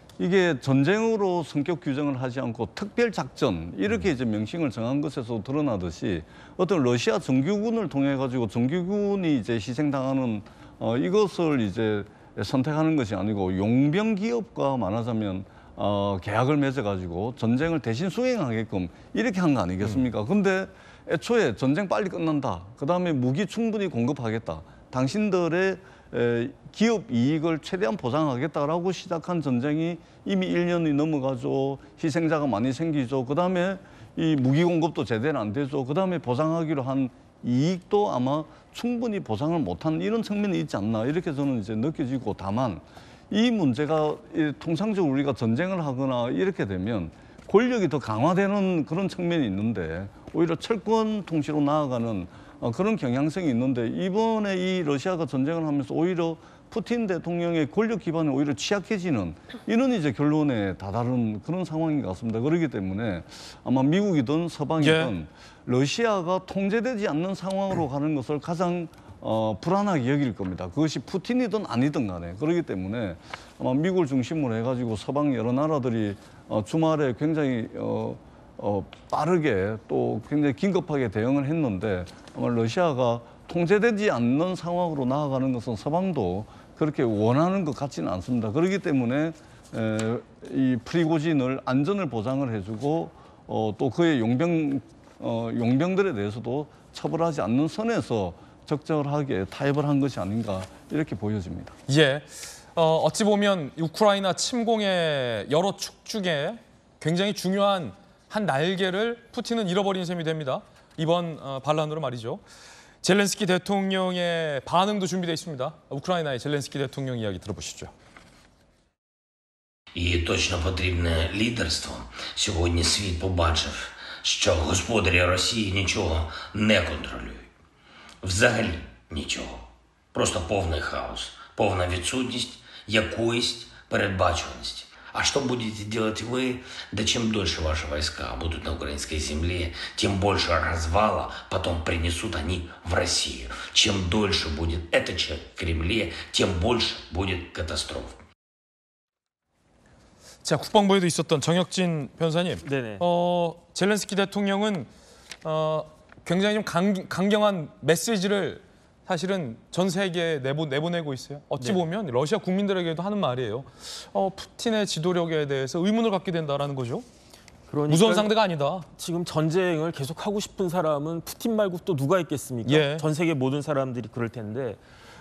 이게 전쟁으로 성격 규정을 하지 않고 특별 작전 이렇게 이제 명칭을 정한 것에서 드러나듯이 어떤 러시아 정규군을 통해 가지고 정규군이 이제 희생당하는 어, 이것을 이제 선택하는 것이 아니고 용병 기업과 말하자면 어, 계약을 맺어 가지고 전쟁을 대신 수행하게끔 이렇게 한 거 아니겠습니까? 근데 애초에 전쟁 빨리 끝난다. 그다음에 무기 충분히 공급하겠다. 당신들의 에, 기업 이익을 최대한 보장하겠다라고 시작한 전쟁이 이미 일 년이 넘어가죠. 희생자가 많이 생기죠. 그다음에 이 무기 공급도 제대로 안 되죠. 그다음에 보장하기로 한 이익도 아마 충분히 보상을 못한 이런 측면이 있지 않나 이렇게 저는 이제 느껴지고 다만 이 문제가 통상적으로 우리가 전쟁을 하거나 이렇게 되면 권력이 더 강화되는 그런 측면이 있는데 오히려 철권 통치로 나아가는 어, 그런 경향성이 있는데 이번에 이 러시아가 전쟁을 하면서 오히려 푸틴 대통령의 권력 기반이 오히려 취약해지는 이런 이제 결론에 다다른 그런 상황인 것 같습니다. 그렇기 때문에 아마 미국이든 서방이든 예. 러시아가 통제되지 않는 상황으로 가는 것을 가장 어, 불안하게 여길 겁니다. 그것이 푸틴이든 아니든 간에. 그렇기 때문에 아마 미국을 중심으로 해가지고 서방 여러 나라들이 어, 주말에 굉장히 어, 어, 빠르게 또 굉장히 긴급하게 대응을 했는데 아마 러시아가 통제되지 않는 상황으로 나아가는 것은 서방도 그렇게 원하는 것 같지는 않습니다. 그렇기 때문에 에, 이 프리고진을 안전을 보장을 해주고 어, 또 그의 용병, 어, 용병들에 대해서도 처벌하지 않는 선에서 적절하게 타협을 한 것이 아닌가 이렇게 보여집니다. 예, 어, 어찌 보면 우크라이나 침공의 여러 축 중에 굉장히 중요한 한 날개를 푸틴은 잃어버린 셈이 됩니다. 이번 어, 반란으로 말이죠. 젤렌스키 대통령의 반응도 준비되어 있습니다. 우크라이나의 젤렌스키 대통령 이야기 들어보시죠. І точно потрібне лідерство. Сьогодні світ побачив, що господарі Росії нічого не контролюють. Взагалі нічого. Просто повний хаос, повна відсутність якоїсь передбачуваності. А что будете делать вы? Да чем дольше ваши войска будут на украинской земле, тем больше развала потом принесут они в Россию. Чем дольше будет это в Кремле, тем больше будет катастроф. 자, 국방부에도 있었던 정혁진 변호사님. 네네. 어, 젤렌스키 대통령은 어, 굉장히 좀 강, 강경한 메시지를 사실은 전 세계에 내보, 내보내고 있어요. 어찌 네. 보면 러시아 국민들에게도 하는 말이에요. 어, 푸틴의 지도력에 대해서 의문을 갖게 된다는 거죠. 그러니까 무서운 상대가 아니다. 지금 전쟁을 계속 하고 싶은 사람은 푸틴 말고 또 누가 있겠습니까? 예. 전 세계 모든 사람들이 그럴 텐데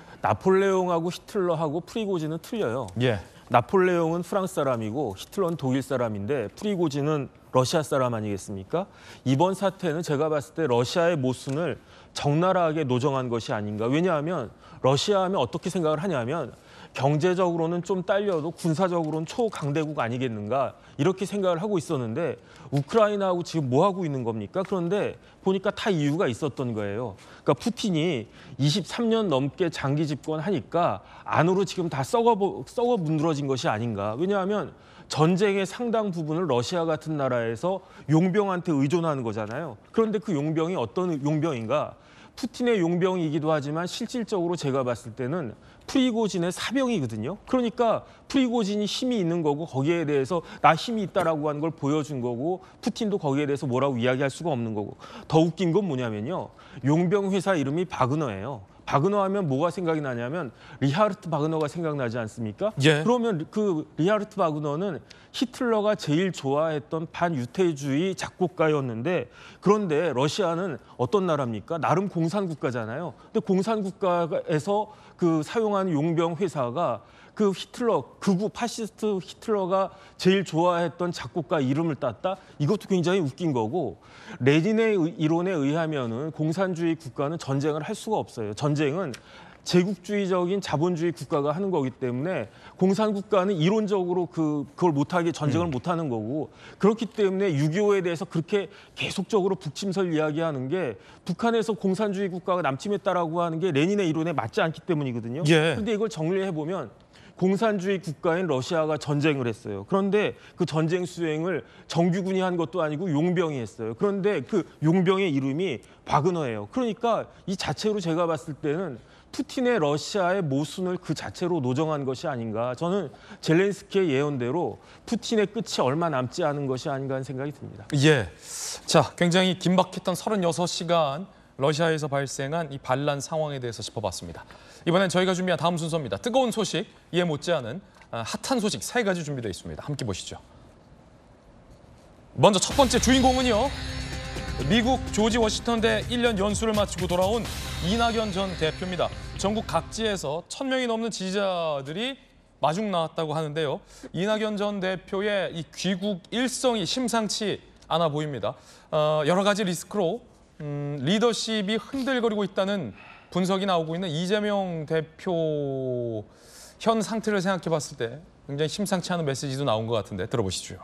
나폴레옹하고 히틀러하고 프리고진은 틀려요. 예. 나폴레옹은 프랑스 사람이고 히틀러는 독일 사람인데 프리고진은 러시아 사람 아니겠습니까? 이번 사태는 제가 봤을 때 러시아의 모순을 적나라하게 노정한 것이 아닌가. 왜냐하면 러시아 하면 어떻게 생각을 하냐면 경제적으로는 좀 딸려도 군사적으로는 초강대국 아니겠는가 이렇게 생각을 하고 있었는데 우크라이나하고 지금 뭐 하고 있는 겁니까? 그런데 보니까 다 이유가 있었던 거예요. 그러니까 푸틴이 이십삼 년 넘게 장기 집권하니까 안으로 지금 다 썩어, 썩어 문드러진 것이 아닌가. 왜냐하면 전쟁의 상당 부분을 러시아 같은 나라에서 용병한테 의존하는 거잖아요. 그런데 그 용병이 어떤 용병인가? 푸틴의 용병이기도 하지만 실질적으로 제가 봤을 때는 프리고진의 사병이거든요. 그러니까 프리고진이 힘이 있는 거고 거기에 대해서 나 힘이 있다라고 하는 걸 보여준 거고 푸틴도 거기에 대해서 뭐라고 이야기할 수가 없는 거고 더 웃긴 건 뭐냐면요. 용병 회사 이름이 바그너예요. 바그너 하면 뭐가 생각이 나냐면 리하르트 바그너가 생각나지 않습니까? 예. 그러면 그 리하르트 바그너는 히틀러가 제일 좋아했던 반유태주의 작곡가였는데 그런데 러시아는 어떤 나라입니까? 나름 공산국가잖아요. 근데 공산국가에서 그 사용하는 용병 회사가 그 히틀러, 극우 파시스트 히틀러가 제일 좋아했던 작곡가 이름을 땄다? 이것도 굉장히 웃긴 거고 레닌의 이론에 의하면은 공산주의 국가는 전쟁을 할 수가 없어요. 전쟁은 제국주의적인 자본주의 국가가 하는 거기 때문에 공산국가는 이론적으로 그, 그걸 못하게 전쟁을 음. 못하는 거고 그렇기 때문에 육이오에 대해서 그렇게 계속적으로 북침설 이야기하는 게 북한에서 공산주의 국가가 남침했다라고 하는 게 레닌의 이론에 맞지 않기 때문이거든요. 예. 그런데 이걸 정리해보면 공산주의 국가인 러시아가 전쟁을 했어요. 그런데 그 전쟁 수행을 정규군이 한 것도 아니고 용병이 했어요. 그런데 그 용병의 이름이 바그너예요. 그러니까 이 자체로 제가 봤을 때는 푸틴의 러시아의 모순을 그 자체로 노정한 것이 아닌가. 저는 젤렌스키의 예언대로 푸틴의 끝이 얼마 남지 않은 것이 아닌가 하는 생각이 듭니다. 예. 자, 굉장히 긴박했던 서른여섯 시간 러시아에서 발생한 이 반란 상황에 대해서 짚어봤습니다. 이번엔 저희가 준비한 다음 순서입니다. 뜨거운 소식, 이에 못지않은 핫한 소식 세 가지 준비되어 있습니다. 함께 보시죠. 먼저 첫 번째 주인공은요. 미국 조지 워싱턴대 일 년 연수를 마치고 돌아온 이낙연 전 대표입니다. 전국 각지에서 천 명이 넘는 지지자들이 마중 나왔다고 하는데요. 이낙연 전 대표의 이 귀국 일성이 심상치 않아 보입니다. 어, 여러 가지 리스크로 음, 리더십이 흔들거리고 있다는 분석이 나오고 있는 이재명 대표 현 상태를 생각해 봤을 때 굉장히 심상치 않은 메시지도 나온 것 같은데 들어보시죠.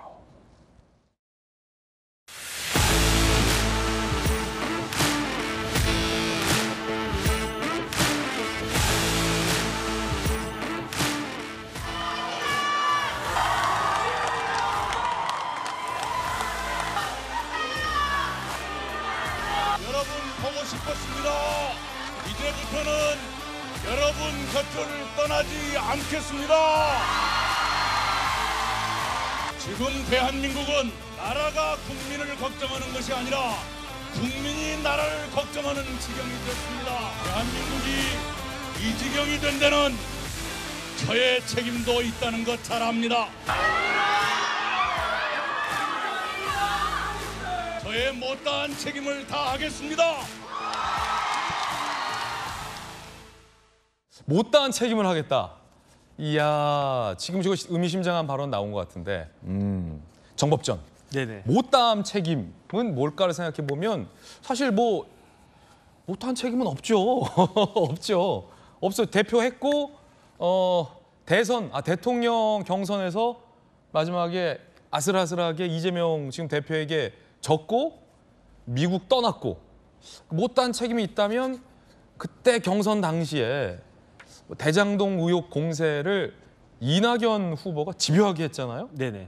보고 싶었습니다. 이제부터는 여러분 곁을 떠나지 않겠습니다. 지금 대한민국은 나라가 국민을 걱정하는 것이 아니라 국민이 나라를 걱정하는 지경이 됐습니다. 대한민국이 이 지경이 된 데는 저의 책임도 있다는 것 잘 압니다. 저의 못다한 책임을 다하겠습니다. 못다한 책임을 하겠다. 이야, 지금 저거 의미심장한 발언 나온 것 같은데. 음, 정법전. 네네. 못다한 책임은 뭘까를 생각해 보면 사실 뭐 못다한 책임은 없죠. 없죠. 없어요. 대표했고 어, 대선, 아 대통령 경선에서 마지막에 아슬아슬하게 이재명 지금 대표에게 졌고 미국 떠났고 못다한 책임이 있다면 그때 경선 당시에 대장동 의혹 공세를 이낙연 후보가 집요하게 했잖아요. 네네.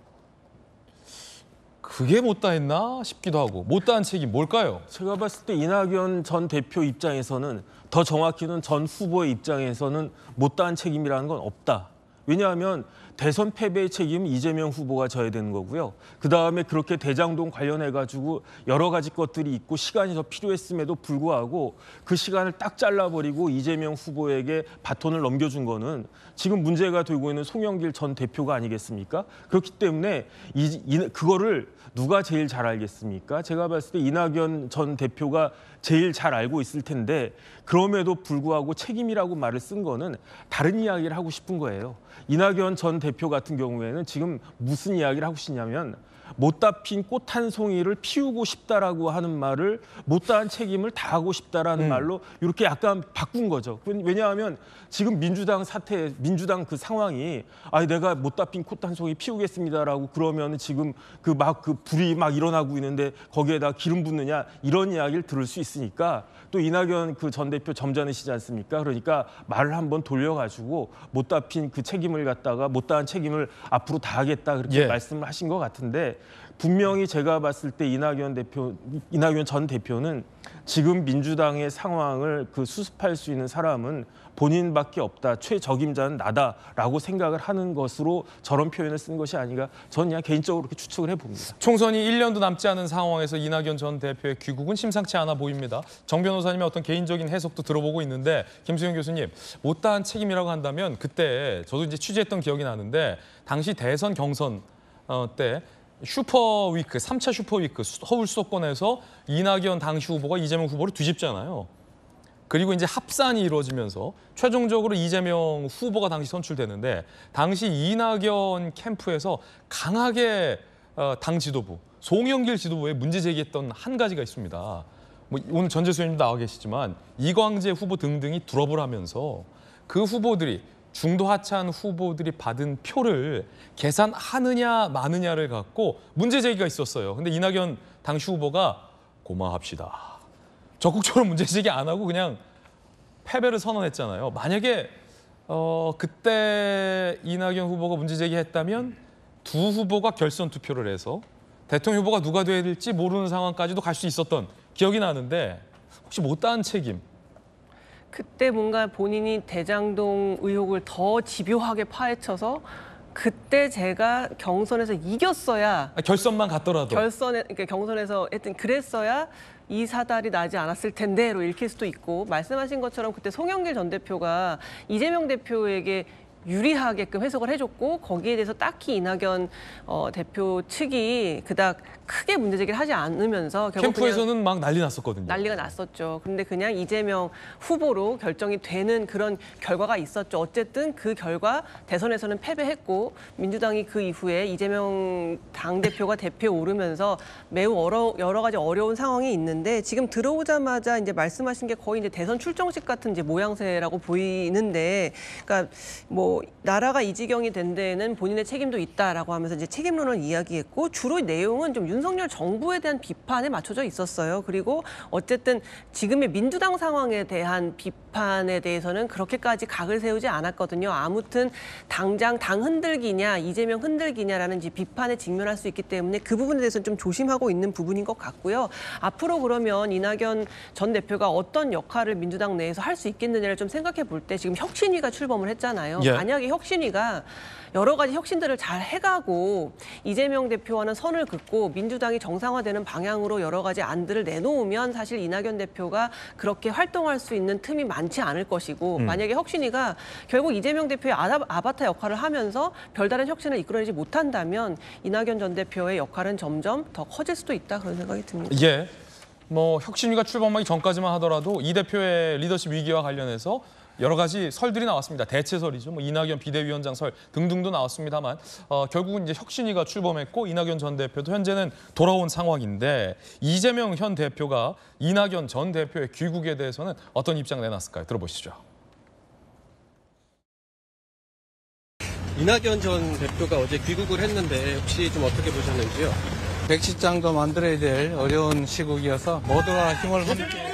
그게 못다했나 싶기도 하고. 못다한 책임 뭘까요? 제가 봤을 때 이낙연 전 대표 입장에서는, 더 정확히는 전 후보의 입장에서는 못다한 책임이라는 건 없다. 왜냐하면 대선 패배의 책임은 이재명 후보가 져야 되는 거고요. 그다음에 그렇게 대장동 관련해가지고 여러 가지 것들이 있고 시간이 더 필요했음에도 불구하고 그 시간을 딱 잘라버리고 이재명 후보에게 바톤을 넘겨준 거는 지금 문제가 되고 있는 송영길 전 대표가 아니겠습니까? 그렇기 때문에 이, 이, 그거를 누가 제일 잘 알겠습니까? 제가 봤을 때 이낙연 전 대표가 제일 잘 알고 있을 텐데 그럼에도 불구하고 책임이라고 말을 쓴 거는 다른 이야기를 하고 싶은 거예요. 이낙연 전 대표 같은 경우에는 지금 무슨 이야기를 하고 싶냐면 못다 핀 꽃 한 송이를 피우고 싶다라고 하는 말을 못다한 책임을 다하고 싶다라는 음. 말로 이렇게 약간 바꾼 거죠. 왜냐하면 지금 민주당 사태, 민주당 그 상황이 아니 내가 못다 핀 꽃 한 송이 피우겠습니다라고 그러면 지금 그 막 그 불이 막 일어나고 있는데 거기에다 기름 붓느냐 이런 이야기를 들을 수 있으니까 또 이낙연 그 전 대표 점잖으시지 않습니까? 그러니까 말을 한번 돌려가지고 못다 핀 그 책임을 갖다가 못다한 책임을 앞으로 다하겠다 그렇게 예. 말씀을 하신 것 같은데 분명히 제가 봤을 때 이낙연 대표, 이낙연 전 대표는 지금 민주당의 상황을 그 수습할 수 있는 사람은 본인밖에 없다. 최적임자는 나다라고 생각을 하는 것으로 저런 표현을 쓴 것이 아닌가. 저는 그냥 개인적으로 그렇게 추측을 해봅니다. 총선이 일 년도 남지 않은 상황에서 이낙연 전 대표의 귀국은 심상치 않아 보입니다. 정 변호사님의 어떤 개인적인 해석도 들어보고 있는데 김수영 교수님, 못다한 책임이라고 한다면 그때 저도 이제 취재했던 기억이 나는데 당시 대선 경선 때 슈퍼위크, 삼 차 슈퍼위크 서울 수도권에서 이낙연 당시 후보가 이재명 후보를 뒤집잖아요. 그리고 이제 합산이 이루어지면서 최종적으로 이재명 후보가 당시 선출되는데 당시 이낙연 캠프에서 강하게 당 지도부, 송영길 지도부에 문제 제기했던 한 가지가 있습니다. 뭐 오늘 전재수 의원님도 나와 계시지만 이광재 후보 등등이 드롭을 하면서 그 후보들이 중도 하차한 후보들이 받은 표를 계산하느냐 마느냐를 갖고 문제 제기가 있었어요. 근데 이낙연 당시 후보가 고마합시다. 적극적으로 문제 제기 안 하고 그냥 패배를 선언했잖아요. 만약에 어, 그때 이낙연 후보가 문제 제기했다면 두 후보가 결선 투표를 해서 대통령 후보가 누가 돼야 될지 모르는 상황까지도 갈 수 있었던 기억이 나는데 혹시 못다한 책임? 그때 뭔가 본인이 대장동 의혹을 더 집요하게 파헤쳐서 그때 제가 경선에서 이겼어야 아, 결선만 갔더라도 결선에 그러니까 경선에서 했던 그랬어야 이 사달이 나지 않았을 텐데로 읽힐 수도 있고 말씀하신 것처럼 그때 송영길 전 대표가 이재명 대표에게 유리하게끔 해석을 해줬고 거기에 대해서 딱히 이낙연 어, 대표 측이 그닥 크게 문제제기를 하지 않으면서 결국 캠프에서는 막 난리 났었거든요. 난리가 났었죠. 그런데 그냥 이재명 후보로 결정이 되는 그런 결과가 있었죠. 어쨌든 그 결과 대선에서는 패배했고 민주당이 그 이후에 이재명 당대표가 대표에 오르면서 매우 어려, 여러 가지 어려운 상황이 있는데 지금 들어오자마자 이제 말씀하신 게 거의 이제 대선 출정식 같은 이제 모양새라고 보이는데 그러니까 뭐 나라가 이 지경이 된 데에는 본인의 책임도 있다라고 하면서 이제 책임론을 이야기했고 주로 내용은 좀 윤석열 정부에 대한 비판에 맞춰져 있었어요. 그리고 어쨌든 지금의 민주당 상황에 대한 비판에 대해서는 그렇게까지 각을 세우지 않았거든요. 아무튼 당장 당 흔들기냐 이재명 흔들기냐라는 이제 비판에 직면할 수 있기 때문에 그 부분에 대해서는 좀 조심하고 있는 부분인 것 같고요. 앞으로 그러면 이낙연 전 대표가 어떤 역할을 민주당 내에서 할 수 있겠느냐를 좀 생각해 볼 때 지금 혁신위가 출범을 했잖아요. 예. 만약에 혁신위가 여러 가지 혁신들을 잘 해가고 이재명 대표와는 선을 긋고 민주당이 정상화되는 방향으로 여러 가지 안들을 내놓으면 사실 이낙연 대표가 그렇게 활동할 수 있는 틈이 많지 않을 것이고 음. 만약에 혁신위가 결국 이재명 대표의 아바, 아바타 역할을 하면서 별다른 혁신을 이끌어내지 못한다면 이낙연 전 대표의 역할은 점점 더 커질 수도 있다 그런 생각이 듭니다. 예. 뭐 혁신위가 출범하기 전까지만 하더라도 이 대표의 리더십 위기와 관련해서 여러 가지 설들이 나왔습니다. 대체설이죠. 뭐 이낙연 비대위원장 설 등등도 나왔습니다만 어, 결국은 이제 혁신위가 출범했고 이낙연 전 대표도 현재는 돌아온 상황인데 이재명 현 대표가 이낙연 전 대표의 귀국에 대해서는 어떤 입장 내놨을까요? 들어보시죠. 이낙연 전 대표가 어제 귀국을 했는데 혹시 좀 어떻게 보셨는지요? 백시장도 만들어야 될 어려운 시국이어서 모두가 힘을 함께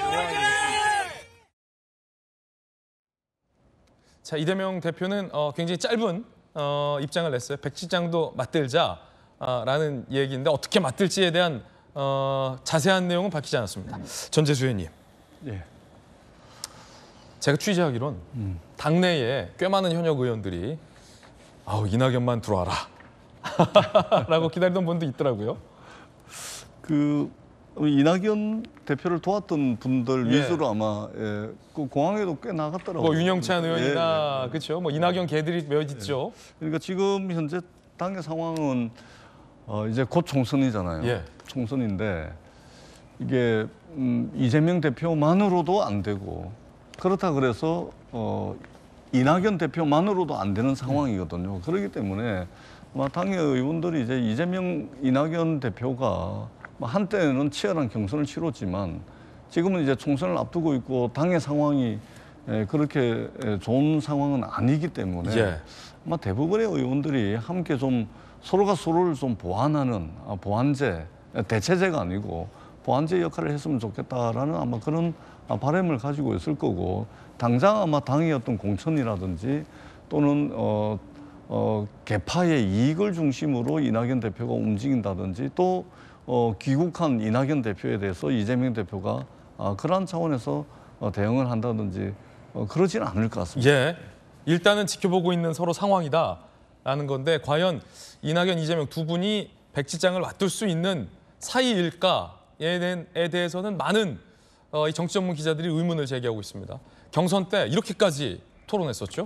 자, 이재명 대표는 어, 굉장히 짧은 어, 입장을 냈어요. 백시장도 맞들자라는 얘기인데 어떻게 맞들지에 대한 어, 자세한 내용은 밝히지 않았습니다. 전재수 의원님. 예. 제가 취재하기론 음. 당내에 꽤 많은 현역 의원들이 아우 이낙연만 들어와라 라고 기다리던 분도 있더라고요. 그 이낙연 대표를 도왔던 분들 예. 위주로 아마 예, 그 공항에도 꽤 나갔더라고요. 뭐 윤영찬 의원이나 예, 예. 그렇죠. 뭐 이낙연 개들이 몇 있죠. 예. 그러니까 지금 현재 당의 상황은 어, 이제 곧 총선이잖아요. 예. 총선인데 이게 음, 이재명 대표만으로도 안 되고 그렇다 그래서 어, 이낙연 대표만으로도 안 되는 상황이거든요. 그렇기 때문에 아마 당의 의원들이 이제 이재명, 이낙연 대표가 한때는 치열한 경선을 치렀지만 지금은 이제 총선을 앞두고 있고 당의 상황이 그렇게 좋은 상황은 아니기 때문에 예. 아마 대부분의 의원들이 함께 좀 서로가 서로를 좀 보완하는 보완제, 대체제가 아니고 보완제 역할을 했으면 좋겠다라는 아마 그런 바람을 가지고 있을 거고 당장 아마 당의 어떤 공천이라든지 또는 어, 어, 개파의 이익을 중심으로 이낙연 대표가 움직인다든지 또 어, 귀국한 이낙연 대표에 대해서 이재명 대표가 어, 그러한 차원에서 어, 대응을 한다든지 어, 그러지는 않을 것 같습니다. 예, 일단은 지켜보고 있는 서로 상황이다라는 건데 과연 이낙연, 이재명 두 분이 백지장을 맞둘 수 있는 사이일까에 대해서는 많은 어, 이 정치 전문 기자들이 의문을 제기하고 있습니다. 경선 때 이렇게까지 토론했었죠?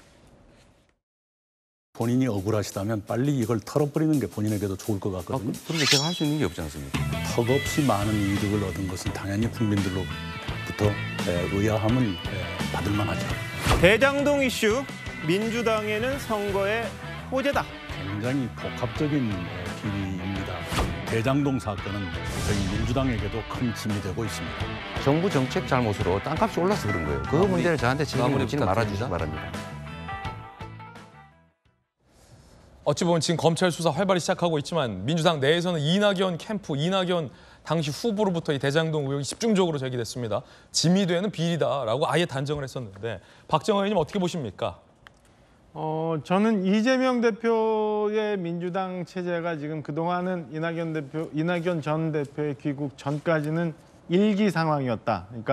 본인이 억울하시다면 빨리 이걸 털어버리는 게 본인에게도 좋을 것 같거든요. 아, 그런데 제가 할 수 있는 게 없지 않습니까? 턱없이 많은 이득을 얻은 것은 당연히 국민들로부터 의아함을 받을 만하죠. 대장동 이슈, 민주당에는 선거의 호재다. 굉장히 복합적인 기미입니다. 대장동 사건은 저희 민주당에게도 큰 짐이 되고 있습니다. 정부 정책 잘못으로 땅값이 올라서 그런 거예요. 그 마무리, 문제를 저한테 책임지지 말아주시기 바랍니다. 어찌 보면 지금 검찰 수사 활발히 시작하고 있지만 민주당 내에서는 이낙연 캠프, 이낙연 당시 후보로부터 이 대장동 의혹이 집중적으로 제기됐습니다. 짐이 되는 비리다라고 아예 단정을 했었는데 박정호 의원님 어떻게 보십니까? 어, 저는 이재명 대표의 민주당 체제가 지금 그동안은 이낙연 대표, 이낙연 전 대표의 귀국 전까지는 일기 상황이었다. 그러니까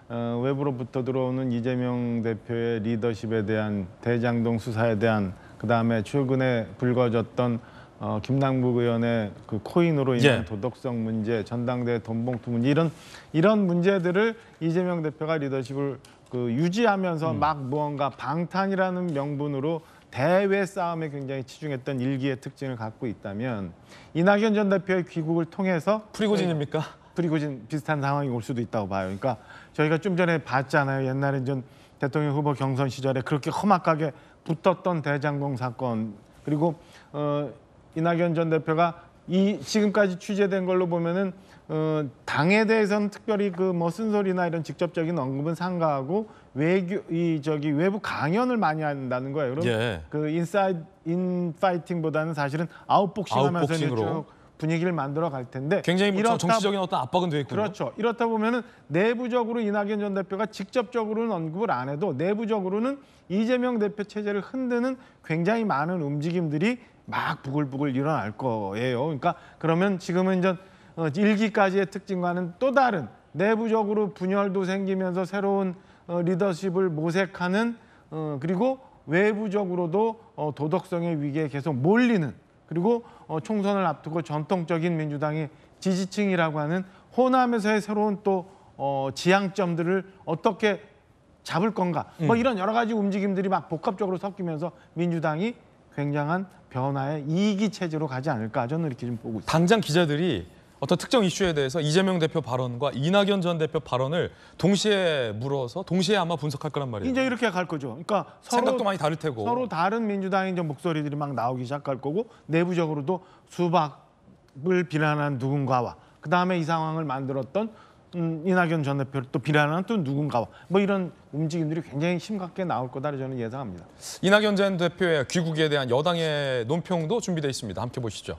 어, 외부로부터 들어오는 이재명 대표의 리더십에 대한 대장동 수사에 대한 그다음에 최근에 불거졌던 어, 김남국 의원의 그 코인으로 인한 예. 도덕성 문제, 전당대 돈봉투 문제 이런 이런 문제들을 이재명 대표가 리더십을 그 유지하면서 음. 막 무언가 방탄이라는 명분으로 대외 싸움에 굉장히 치중했던 일기의 특징을 갖고 있다면 이낙연 전 대표의 귀국을 통해서 프리고진입니까? 프리고진 비슷한 상황이 올 수도 있다고 봐요. 그러니까 저희가 좀 전에 봤잖아요. 옛날에 전 대통령 후보 경선 시절에 그렇게 험악하게 붙었던 대장동 사건 그리고 어, 이낙연 전 대표가 이 지금까지 취재된 걸로 보면은 어, 당에 대해서는 특별히 그 뭐 쓴소리나 이런 직접적인 언급은 삼가하고 외교 이 저기 외부 강연을 많이 한다는 거예요. 그럼 예. 그 인사이드 인파이팅보다는 사실은 아웃복싱하면서 아웃복싱으로. 쭉 분위기를 만들어 갈 텐데 굉장히 뭐 이렇다- 정치적인 어떤 압박은 돼 있군요. 그렇죠. 이렇다 보면은 내부적으로 이낙연 전 대표가 직접적으로는 언급을 안 해도 내부적으로는 이재명 대표 체제를 흔드는 굉장히 많은 움직임들이 막 부글부글 일어날 거예요. 그러니까 그러면 지금은 이제 어, 일기까지의 특징과는 또 다른 내부적으로 분열도 생기면서 새로운 어, 리더십을 모색하는 어, 그리고 외부적으로도 어, 도덕성의 위기에 계속 몰리는 그리고 어, 총선을 앞두고 전통적인 민주당의 지지층이라고 하는 호남에서의 새로운 또 어, 지향점들을 어떻게 잡을 건가 뭐 음. 이런 여러 가지 움직임들이 막 복합적으로 섞이면서 민주당이 굉장한 변화의 이기 체제로 가지 않을까 저는 이렇게 좀 보고 있습니다. 당장 기자들이 어떤 특정 이슈에 대해서 이재명 대표 발언과 이낙연 전 대표 발언을 동시에 물어서 동시에 아마 분석할 거란 말이에요. 이제 이렇게 갈 거죠. 그러니까 서로 생각도 많이 다를 테고. 서로 다른 민주당의 이제 목소리들이 막 나오기 시작할 거고 내부적으로도 수박을 비난한 누군가와 그 다음에 이 상황을 만들었던 음, 이낙연 전 대표를 또 비난하는 또 누군가와 뭐 이런 움직임들이 굉장히 심각하게 나올 거다 저는 예상합니다. 이낙연 전 대표의 귀국에 대한 여당의 논평도 준비되어 있습니다. 함께 보시죠.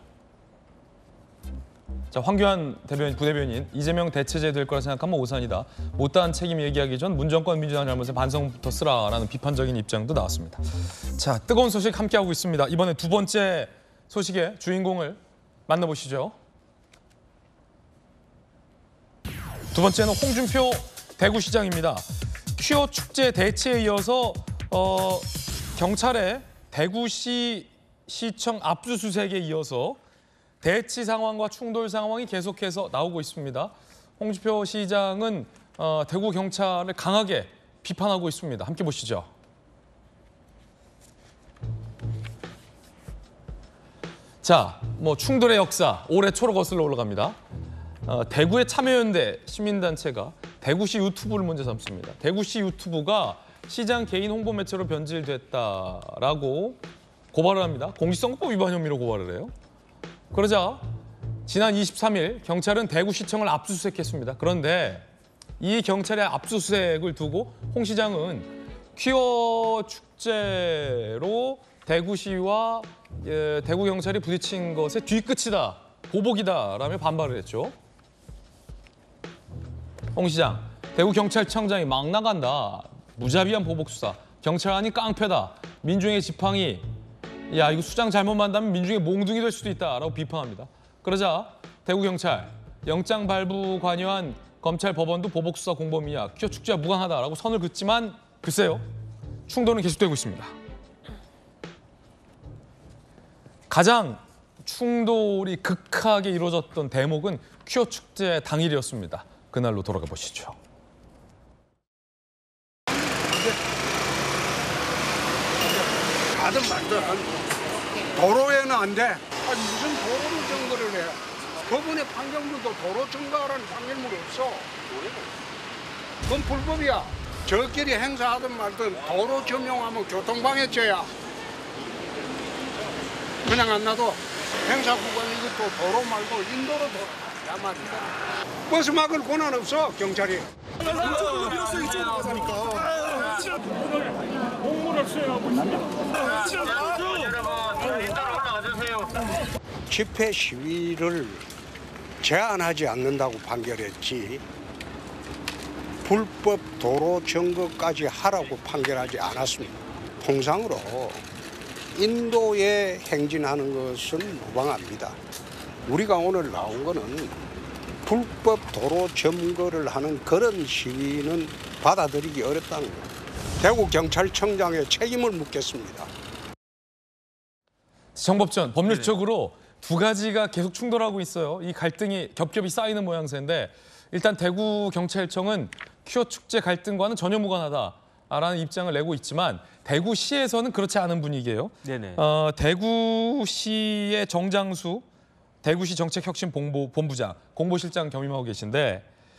자, 황교안 대변인, 부대변인, 이재명 대체제 될 거라 생각하면 오산이다. 못다한 책임 얘기하기 전 문정권 민주당 잘못에 반성부터 쓰라라는 비판적인 입장도 나왔습니다. 자, 뜨거운 소식 함께하고 있습니다. 이번에 두 번째 소식의 주인공을 만나보시죠. 두 번째는 홍준표 대구시장입니다. 퀴어 축제 대치에 이어서 어, 경찰의 대구시 시청 압수수색에 이어서 대치 상황과 충돌 상황이 계속해서 나오고 있습니다. 홍준표 시장은 어, 대구 경찰을 강하게 비판하고 있습니다. 함께 보시죠. 자, 뭐 충돌의 역사 올해 초로 거슬러 올라갑니다. 어, 대구의 참여연대 시민단체가 대구시 유튜브를 문제 삼습니다. 대구시 유튜브가 시장 개인 홍보 매체로 변질됐다라고 고발을 합니다. 공직선거법 위반 혐의로 고발을 해요. 그러자 지난 이십삼 일 경찰은 대구시청을 압수수색했습니다. 그런데 이 경찰의 압수수색을 두고 홍 시장은 퀴어 축제로 대구시와 예, 대구 경찰이 부딪힌 것의 뒤끝이다, 보복이다라며 반발을 했죠. 홍 시장, 대구 경찰청장이 막 나간다. 무자비한 보복 수사. 경찰관이 깡패다. 민중의 지팡이. 야, 이거 수장 잘못 만나면 민중의 몽둥이 될 수도 있다라고 비판합니다. 그러자 대구 경찰 영장 발부 관여한 검찰 법원도 보복 수사 공범이야. 퀴어 축제와 무관하다라고 선을 긋지만 글쎄요. 충돌은 계속되고 있습니다. 가장 충돌이 극하게 이루어졌던 대목은 퀴어 축제 당일이었습니다. 그날로 돌아가 보시죠. 가든 말든 도로에는 안 돼. 아니 무슨 도로를 점거를 해. 법원의 판결문도 도로 점거하라는 판결문이 없어. 그건 불법이야. 저끼리 행사하든 말든 도로 점용하면 교통방해죄야. 그냥 안 놔도 행사 구간 이것도 도로 말고 인도로 돌아야 말이다. 버스 막을 권한 없어 경찰이. 공무를 수행하고 있습니다. 집회 시위를 제한하지 않는다고 판결했지 불법 도로 점거까지 하라고 판결하지 않았습니다. 통상으로 인도에 행진하는 것은 무방합니다. 우리가 오늘 나온 거는 불법 도로 점거를 하는 그런 시위는 받아들이기 어렵다는 거예요. 대구 경찰청장의 책임을 묻겠습니다. 정법전 법률적으로 두 가지가 계속 충돌하고 있어요. 이 갈등이 겹겹이 쌓이는 모양새인데 일단 대구 경찰청은 퀴어 축제 갈등과는 전혀 무관하다라는 입장을 내고 있지만 대구시에서는 그렇지 않은 분위기예요. 네네. 어, 대구시의 정장수 대구시 정책혁신본부장 공보실장 겸임하고 계신데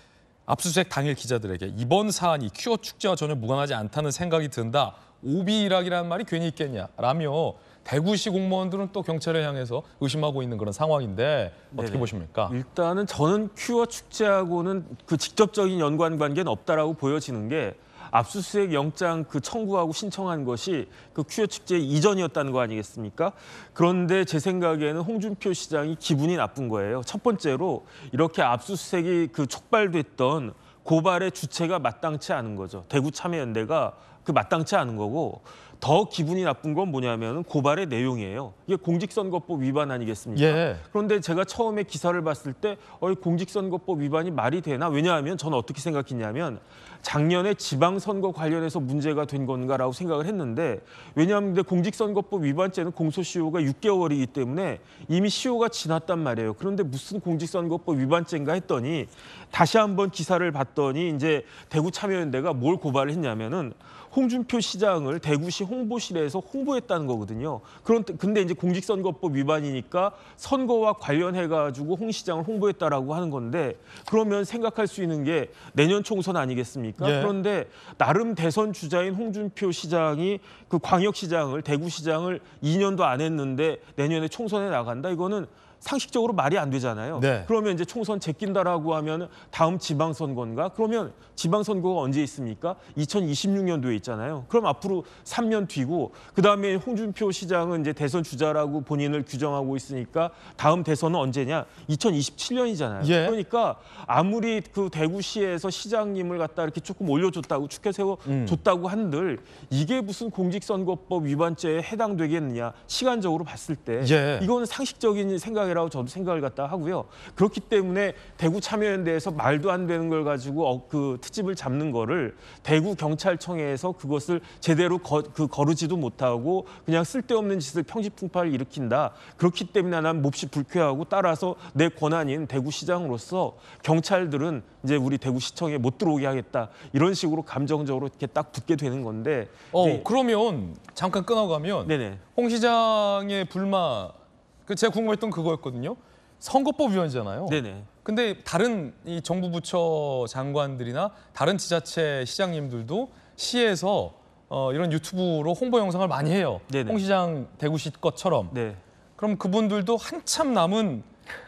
압수수색 당일 기자들에게 이번 사안이 퀴어 축제와 전혀 무관하지 않다는 생각이 든다. 오비일학이라는 말이 괜히 있겠냐라며 대구시 공무원들은 또 경찰을 향해서 의심하고 있는 그런 상황인데 어떻게 네네. 보십니까? 일단은 저는 퀴어 축제하고는 그 직접적인 연관 관계는 없다라고 보여지는 게 압수수색 영장 그 청구하고 신청한 것이 그 퀴어 축제 이전이었다는 거 아니겠습니까? 그런데 제 생각에는 홍준표 시장이 기분이 나쁜 거예요. 첫 번째로 이렇게 압수수색이 그 촉발됐던 고발의 주체가 마땅치 않은 거죠. 대구 참여연대가 그 마땅치 않은 거고 더 기분이 나쁜 건 뭐냐면 고발의 내용이에요. 이게 공직선거법 위반 아니겠습니까? 예. 그런데 제가 처음에 기사를 봤을 때 어, 공직선거법 위반이 말이 되나? 왜냐하면 저는 어떻게 생각했냐면 작년에 지방선거 관련해서 문제가 된 건가라고 생각을 했는데 왜냐하면 근데 공직선거법 위반죄는 공소시효가 육 개월이기 때문에 이미 시효가 지났단 말이에요. 그런데 무슨 공직선거법 위반죄인가 했더니 다시 한번 기사를 봤더니 이제 대구 참여연대가 뭘 고발을 했냐면은 홍준표 시장을 대구시 홍보실에서 홍보했다는 거거든요. 그런데 근데 이제 공직선거법 위반이니까 선거와 관련해 가지고 홍 시장을 홍보했다라고 하는 건데 그러면 생각할 수 있는 게 내년 총선 아니겠습니까? 예. 그런데 나름 대선 주자인 홍준표 시장이 그 광역시장을 대구시장을 이 년도 안 했는데 내년에 총선에 나간다 이거는 상식적으로 말이 안 되잖아요. 네. 그러면 이제 총선 제낀다라고 하면 다음 지방선거인가? 그러면 지방선거가 언제 있습니까? 이천이십육 년도에 있잖아요. 그럼 앞으로 삼 년 뒤고 그다음에 홍준표 시장은 이제 대선 주자라고 본인을 규정하고 있으니까 다음 대선은 언제냐? 이천이십칠 년이잖아요. 예. 그러니까 아무리 그 대구시에서 시장님을 갖다 이렇게 조금 올려줬다고 축켜 세워 음. 줬다고 한들 이게 무슨 공직선거법 위반죄에 해당되겠느냐? 시간적으로 봤을 때 예. 이거는 상식적인 생각이라고 저도 생각을 갖다 하고요. 그렇기 때문에 대구 참여연대에서 말도 안 되는 걸 가지고 어, 그 트집을 잡는 거를 대구 경찰청에서 그것을 제대로 거, 그 거르지도 못하고 그냥 쓸데없는 짓을 평지풍파를 일으킨다. 그렇기 때문에 난 몹시 불쾌하고 따라서 내 권한인 대구시장으로서 경찰들은 이제 우리 대구시청에 못 들어오게 하겠다. 이런 식으로 감정적으로 이렇게 딱 붙게 되는 건데. 어, 이제, 그러면 잠깐 끊어가면 네네. 홍 시장의 불만 그 제가 궁금했던 그거였거든요. 선거법 위반이잖아요. 네네. 근데 다른 이 정부 부처 장관들이나 다른 지자체 시장님들도 시에서 어, 이런 유튜브로 홍보 영상을 많이 해요. 네네. 홍 시장 대구시 것처럼. 네. 그럼 그분들도 한참 남은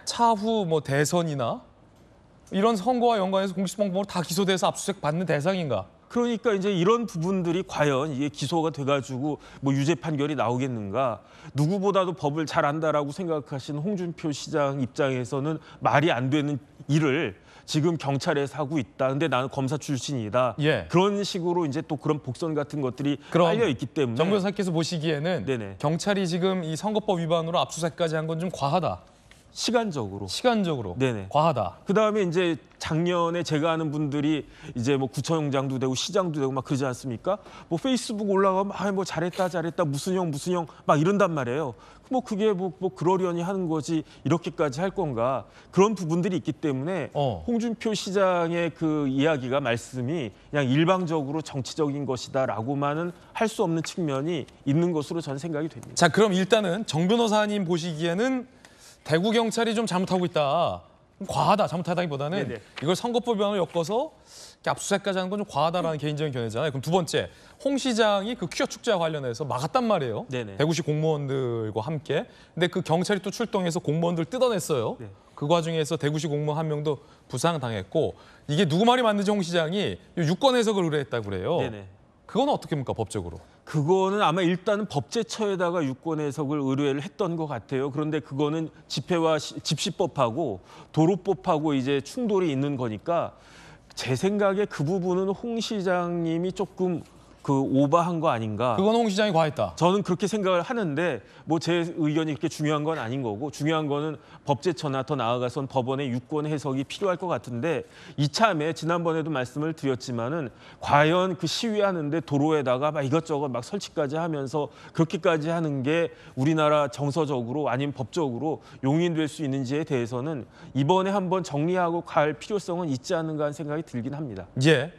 차후 뭐 대선이나 이런 선거와 연관해서 공직선거법으로 다 기소돼서 압수수색 받는 대상인가? 그러니까 이제 이런 부분들이 과연 이게 기소가 돼가지고 뭐 유죄 판결이 나오겠는가? 누구보다도 법을 잘 안다라고 생각하시는 홍준표 시장 입장에서는 말이 안 되는 일을 지금 경찰에서 하고 있다. 근데 나는 검사 출신이다. 예. 그런 식으로 이제 또 그런 복선 같은 것들이 그럼 깔려 있기 때문에 정 변호사께서 보시기에는 네네. 경찰이 지금 이 선거법 위반으로 압수수색까지 한 건 좀 과하다. 시간적으로. 시간적으로. 네네. 과하다. 그다음에 이제 작년에 제가 아는 분들이 이제 뭐 구청장도 되고 시장도 되고 막 그러지 않습니까? 뭐 페이스북 올라가면 아, 뭐 잘했다 잘했다 무슨 형 무슨 형 막 이런단 말이에요. 뭐 그게 뭐, 뭐 그러려니 하는 거지 이렇게까지 할 건가? 그런 부분들이 있기 때문에 어. 홍준표 시장의 그 이야기가 말씀이 그냥 일방적으로 정치적인 것이다라고만은 할 수 없는 측면이 있는 것으로 저는 생각이 됩니다. 자, 그럼 일단은 정 변호사님 보시기에는 대구 경찰이 좀 잘못하고 있다. 과하다. 잘못하다기보다는 네네. 이걸 선거법 위반으로 엮어서 이렇게 압수수색까지 하는 건 좀 과하다라는 개인적인 견해잖아요. 그럼 두 번째, 홍 시장이 그 퀴어 축제와 관련해서 막았단 말이에요. 네네. 대구시 공무원들과 함께. 근데 그 경찰이 또 출동해서 공무원들 뜯어냈어요. 네. 그 과정에서 대구시 공무원 한 명도 부상당했고 이게 누구 말이 맞는지 홍 시장이 유권 해석을 의뢰했다고 그래요. 네네. 그건 어떻게 합니까, 법적으로? 그거는 아마 일단은 법제처에다가 유권 해석을 의뢰를 했던 것 같아요. 그런데 그거는 집회와 시, 집시법하고 도로법하고 이제 충돌이 있는 거니까 제 생각에 그 부분은 홍 시장님이 조금 그 오버한 거 아닌가. 그건 홍 시장이 과했다. 저는 그렇게 생각을 하는데 뭐 제 의견이 그렇게 중요한 건 아닌 거고 중요한 거는 법제처나 더 나아가선 법원의 유권 해석이 필요할 것 같은데 이참에 지난번에도 말씀을 드렸지만은 과연 그 시위하는데 도로에다가 막 이것저것 막 설치까지 하면서 그렇게까지 하는 게 우리나라 정서적으로 아니면 법적으로 용인될 수 있는지에 대해서는 이번에 한번 정리하고 갈 필요성은 있지 않는가 하는 생각이 들긴 합니다. 예.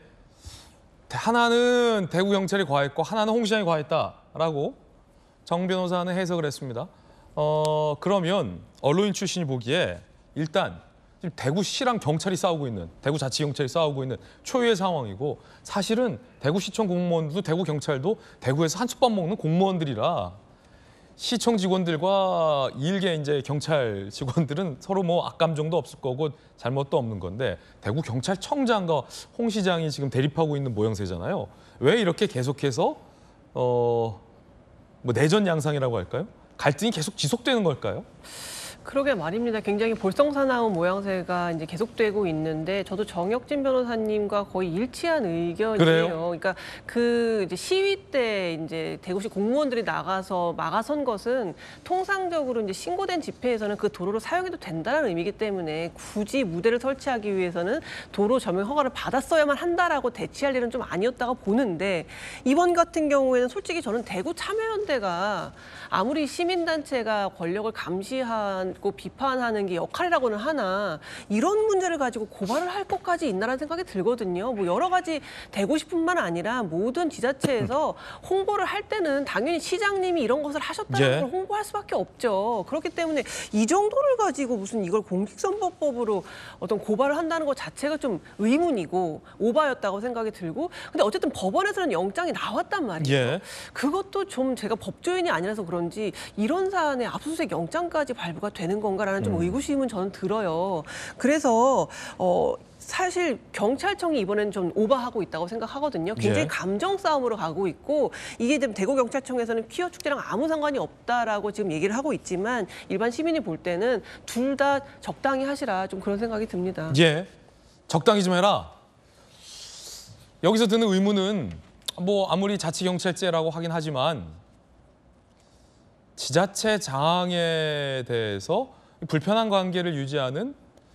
하나는 대구 경찰이 과했고 하나는 홍 시장이 과했다라고 정 변호사는 해석을 했습니다. 어 그러면 언론인 출신이 보기에 일단 지금 대구시랑 경찰이 싸우고 있는 대구자치경찰이 싸우고 있는 초유의 상황이고 사실은 대구시청 공무원들도 대구 경찰도 대구에서 한솥밥 먹는 공무원들이라 시청 직원들과 일개 이제 경찰 직원들은 서로 뭐 악감정도 없을 거고 잘못도 없는 건데 대구 경찰청장과 홍 시장이 지금 대립하고 있는 모양새잖아요. 왜 이렇게 계속해서 어 뭐 내전 양상이라고 할까요? 갈등이 계속 지속되는 걸까요? 그러게 말입니다. 굉장히 볼썽사나운 모양새가 이제 계속되고 있는데 저도 정혁진 변호사님과 거의 일치한 의견이에요. 그래요? 그러니까 그 이제 시위 때 이제 대구시 공무원들이 나가서 막아선 것은 통상적으로 이제 신고된 집회에서는 그 도로를 사용해도 된다는 의미이기 때문에 굳이 무대를 설치하기 위해서는 도로 점용 허가를 받았어야만 한다라고 대치할 일은 좀 아니었다고 보는데 이번 같은 경우에는 솔직히 저는 대구 참여연대가 아무리 시민단체가 권력을 감시하고 비판하는 게 역할이라고는 하나 이런 문제를 가지고 고발을 할 것까지 있나라는 생각이 들거든요. 뭐 여러 가지 대구시뿐만 아니라 모든 지자체에서 홍보를 할 때는 당연히 시장님이 이런 것을 하셨다는 예. 걸 홍보할 수밖에 없죠. 그렇기 때문에 이 정도를 가지고 무슨 이걸 공직선거법으로 어떤 고발을 한다는 것 자체가 좀 의문이고 오바였다고 생각이 들고 근데 어쨌든 법원에서는 영장이 나왔단 말이에요. 예. 그것도 좀 제가 법조인이 아니라서 그런지 이런 사안에 압수수색 영장까지 발부가 되는 건가라는 좀 음. 의구심은 저는 들어요. 그래서 어 사실 경찰청이 이번엔 좀 오버하고 있다고 생각하거든요. 굉장히 예. 감정 싸움으로 가고 있고 이게 지금 대구 경찰청에서는 퀴어 축제랑 아무 상관이 없다라고 지금 얘기를 하고 있지만 일반 시민이 볼 때는 둘 다 적당히 하시라 좀 그런 생각이 듭니다. 예. 적당히 좀 해라. 여기서 드는 의문은 뭐 아무리 자치경찰제라고 하긴 하지만 지자체장에 대해서 불편한 관계를 유지하는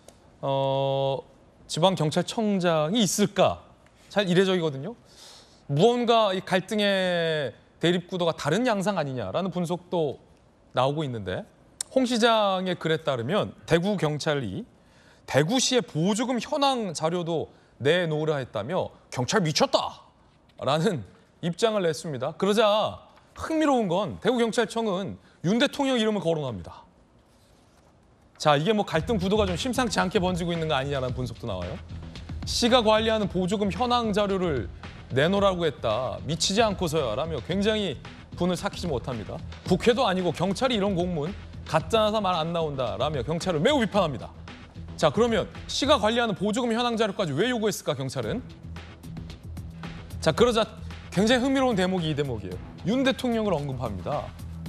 어, 지방경찰청장이 있을까? 잘 이례적이거든요. 무언가 이 갈등의 대립구도가 다른 양상 아니냐라는 분석도 나오고 있는데 홍 시장의 글에 따르면 대구경찰이 대구시의 보조금 현황 자료도 내놓으라 했다며 경찰 미쳤다라는 입장을 냈습니다. 그러자 흥미로운 건 대구경찰청은 윤 대통령 이름을 거론합니다. 자, 이게 뭐 갈등 구도가 좀 심상치 않게 번지고 있는 거 아니냐라는 분석도 나와요. 시가 관리하는 보조금 현황 자료를 내놓으라고 했다. 미치지 않고서야라며 굉장히 분을 삭히지 못합니다. 국회도 아니고 경찰이 이런 공문 가짜나서 말 안 나온다라며 경찰을 매우 비판합니다. 자, 그러면 시가 관리하는 보조금 현황 자료까지 왜 요구했을까, 경찰은? 자, 그러자 굉장히 흥미로운 대목이 이 대목이에요. 윤 대통령을 언급합니다.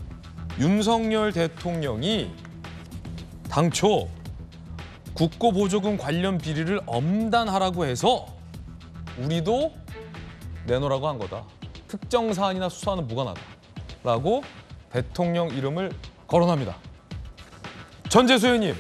윤석열 대통령이 당초 국고보조금 관련 비리를 엄단하라고 해서 우리도 내놓으라고 한 거다. 특정 사안이나 수사는 무관하다라고 대통령 이름을 거론합니다. 전재수 의원님,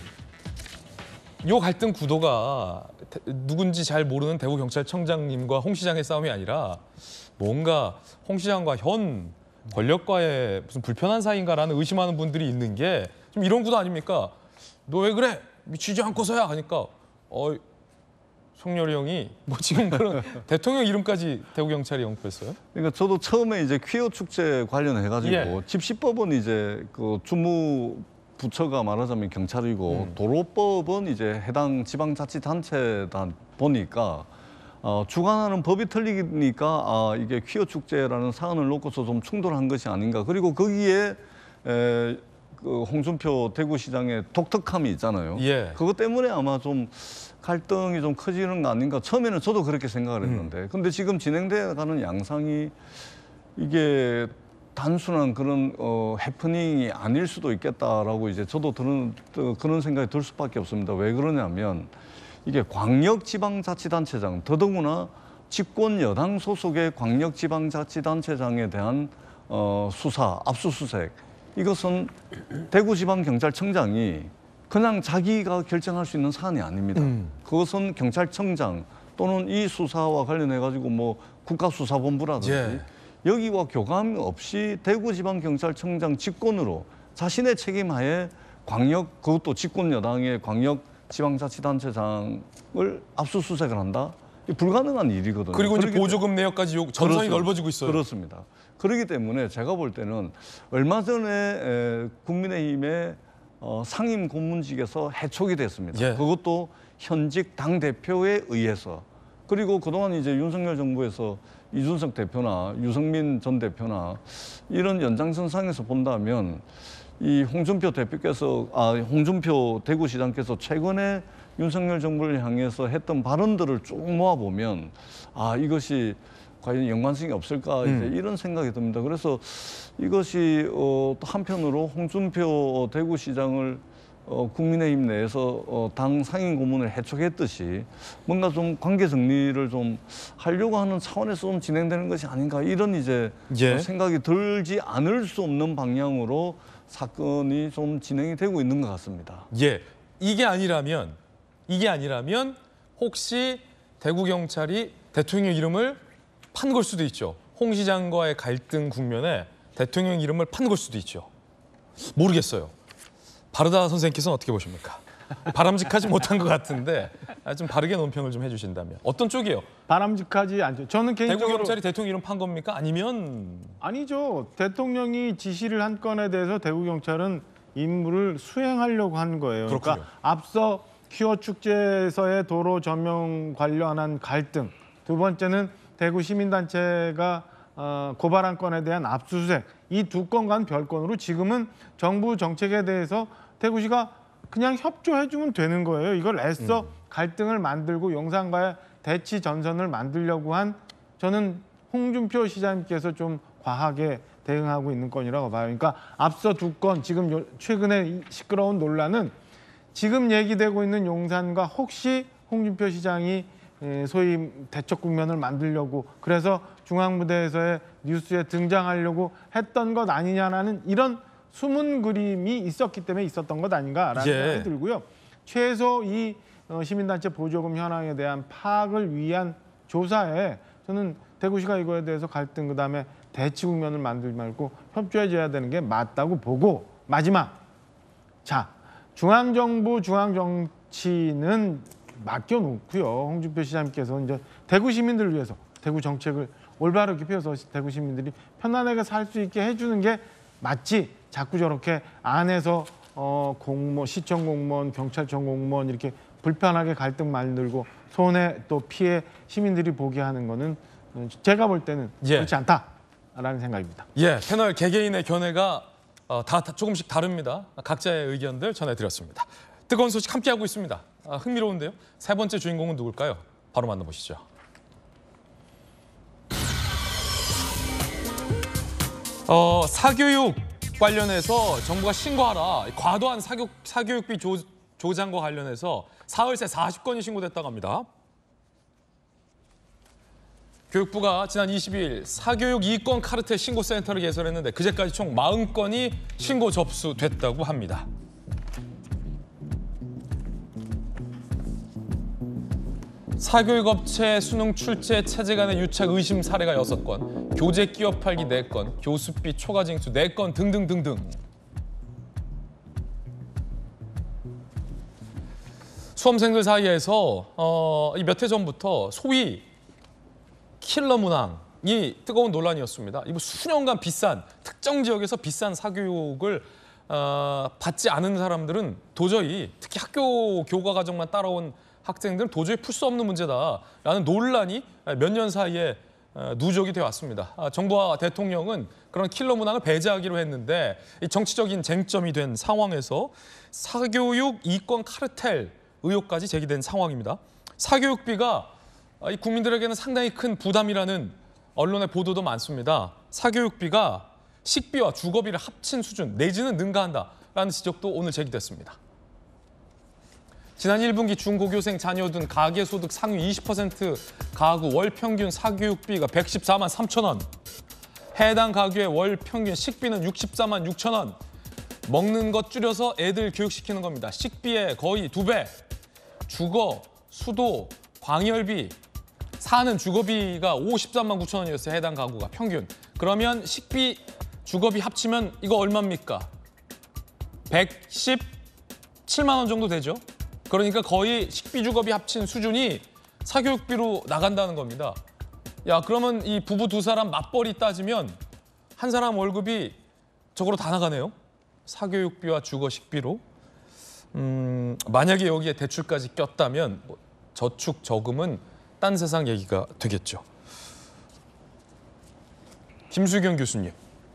이 갈등 구도가 누군지 잘 모르는 대구경찰청장님과 홍 시장의 싸움이 아니라 뭔가 홍 시장과 현 권력과의 무슨 불편한 사이인가라는 의심하는 분들이 있는 게 좀 이런 구도 아닙니까? 너 왜 그래? 미치지 않고서야 하니까 어, 성렬이 형이 뭐 지금 그런 대통령 이름까지 대구경찰이 언급했어요? 그러니까 저도 처음에 이제 퀴어 축제 관련해가지고 예. 집시법은 이제 그 주무 부처가 말하자면 경찰이고 음. 도로법은 이제 해당 지방자치단체다 보니까 어, 주관하는 법이 틀리니까 아, 이게 퀴어 축제라는 사안을 놓고서 좀 충돌한 것이 아닌가. 그리고 거기에 에, 그 홍준표 대구시장의 독특함이 있잖아요. 예. 그것 때문에 아마 좀 갈등이 좀 커지는 거 아닌가. 처음에는 저도 그렇게 생각을 했는데 음. 근데 지금 진행되어가는 양상이 이게 단순한 그런 어, 해프닝이 아닐 수도 있겠다라고 이제 저도 드는, 그런 생각이 들 수밖에 없습니다. 왜 그러냐면 이게 광역지방자치단체장, 더더구나 집권 여당 소속의 광역지방자치단체장에 대한 어, 수사, 압수수색 이것은 대구지방경찰청장이 그냥 자기가 결정할 수 있는 사안이 아닙니다. 음. 그것은 경찰청장 또는 이 수사와 관련해 가지고 뭐 국가수사본부라든지 예. 여기와 교감 없이 대구지방경찰청장 직권으로 자신의 책임하에 광역 그것도 집권 여당의 광역지방자치단체장을 압수수색을 한다. 불가능한 일이거든요. 그리고 이제 보조금 내역까지 요 전선이 넓어지고 있어요. 그렇습니다. 그렇기 때문에 제가 볼 때는 얼마 전에 에, 국민의힘의 어, 상임 고문직에서 해촉이 됐습니다. 예. 그것도 현직 당 대표에 의해서 그리고 그동안 이제 윤석열 정부에서 이준석 대표나 유승민 전 대표나 이런 연장선상에서 본다면 이 홍준표 대표께서 아 홍준표 대구시장께서 최근에 윤석열 정부를 향해서 했던 발언들을 쭉 모아보면 아 이것이 과연 연관성이 없을까 이제 음. 이런 생각이 듭니다. 그래서 이것이 어, 또 한편으로 홍준표 대구시장을 어, 국민의힘 내에서 어, 당 상임 고문을 해촉했듯이 뭔가 좀 관계 정리를 좀 하려고 하는 차원에서 좀 진행되는 것이 아닌가 이런 이제 예. 생각이 들지 않을 수 없는 방향으로 사건이 좀 진행이 되고 있는 것 같습니다. 예, 이게 아니라면 이게 아니라면 혹시 대구 경찰이 대통령 이름을 판 걸 수도 있죠. 홍 시장과의 갈등 국면에 대통령 이름을 판 걸 수도 있죠. 모르겠어요. 바르다 선생님께서는 어떻게 보십니까? 바람직하지 못한 것 같은데 좀 바르게 논평을 좀 해주신다면 어떤 쪽이요? 바람직하지 않죠. 저는 개인적으로 대구 경찰이 대통령 이름 판 겁니까? 아니면 아니죠. 대통령이 지시를 한 건에 대해서 대구 경찰은 임무를 수행하려고 한 거예요. 그렇군요. 그러니까 앞서 퀴어 축제에서의 도로 전면 관련한 갈등, 두 번째는 대구 시민단체가 어, 고발한 건에 대한 압수수색, 이 두 건과는 별건으로 지금은 정부 정책에 대해서 대구시가 그냥 협조해주면 되는 거예요. 이걸 애써 음. 갈등을 만들고 용산과의 대치 전선을 만들려고 한 저는 홍준표 시장님께서 좀 과하게 대응하고 있는 건이라고 봐요. 그러니까 앞서 두 건, 지금 요, 최근에 시끄러운 논란은 지금 얘기되고 있는 용산과 혹시 홍준표 시장이 소위 대척 국면을 만들려고 그래서 중앙무대에서의 뉴스에 등장하려고 했던 것 아니냐라는 이런 숨은 그림이 있었기 때문에 있었던 것 아닌가라는 예. 생각이 들고요. 최소 이 시민단체 보조금 현황에 대한 파악을 위한 조사에 저는 대구시가 이거에 대해서 갈등 그다음에 대치 국면을 만들지 말고 협조해줘야 되는 게 맞다고 보고 마지막 자 중앙정부 중앙정치는 맡겨놓고요. 홍준표 시장님께서 이제 대구 시민들을 위해서 대구 정책을 올바르게 펴서 대구 시민들이 편안하게 살 수 있게 해주는 게 맞지. 자꾸 저렇게 안에서 어, 공무원, 시청 공무원, 경찰청 공무원 이렇게 불편하게 갈등 만들고 손해 또 피해 시민들이 보게 하는 거는 제가 볼 때는 예. 그렇지 않다라는 생각입니다. 예, 패널 개개인의 견해가 어, 다, 다 조금씩 다릅니다. 각자의 의견들 전해드렸습니다. 뜨거운 소식 함께하고 있습니다. 아, 흥미로운데요. 세 번째 주인공은 누굴까요? 바로 만나보시죠. 어, 사교육 관련해서 정부가 신고하라. 과도한 사교, 사교육비 조, 조장과 관련해서 사흘 새 사십 건이 신고됐다고 합니다. 교육부가 지난 이십 일 사교육 이권 카르텔 신고센터를 개설했는데 그제까지 총 사십 건이 신고 접수됐다고 합니다. 사교육업체 수능 출제 체제 간의 유착 의심 사례가 여섯 건, 교재 끼워 팔기 네 건, 교수비 초과 징수 네 건 등등등등. 수험생들 사이에서 어, 몇 해 전부터 소위 킬러 문항이 뜨거운 논란이었습니다. 이거 수년간 비싼, 특정 지역에서 비싼 사교육을 어, 받지 않은 사람들은 도저히 특히 학교 교과 과정만 따라온 학생들은 도저히 풀 수 없는 문제다라는 논란이 몇 년 사이에 누적이 되어 왔습니다. 정부와 대통령은 그런 킬러 문항을 배제하기로 했는데 이 정치적인 쟁점이 된 상황에서 사교육 이권 카르텔 의혹까지 제기된 상황입니다. 사교육비가 이 국민들에게는 상당히 큰 부담이라는 언론의 보도도 많습니다. 사교육비가 식비와 주거비를 합친 수준 내지는 능가한다라는 지적도 오늘 제기됐습니다. 지난 일 분기 중고교생 자녀 둔 가계소득 상위 이십 퍼센트 가구 월 평균 사교육비가 백십사만 삼천 원. 해당 가구의 월 평균 식비는 육십사만 육천 원. 먹는 것 줄여서 애들 교육시키는 겁니다. 식비의 거의 두 배. 주거, 수도, 광열비, 사는 주거비가 오십삼만 구천 원이었어요. 해당 가구가 평균. 그러면 식비, 주거비 합치면 이거 얼마입니까? 백십칠만 원 정도 되죠. 그러니까 거의 식비, 주거비 합친 수준이 사교육비로 나간다는 겁니다. 야, 그러면 이 부부 두 사람 맞벌이 따지면 한 사람 월급이 저거로 다 나가네요. 사교육비와 주거 식비로. 음, 만약에 여기에 대출까지 꼈다면 뭐 저축 저금은 딴 세상 얘기가 되겠죠. 김수경 교수님,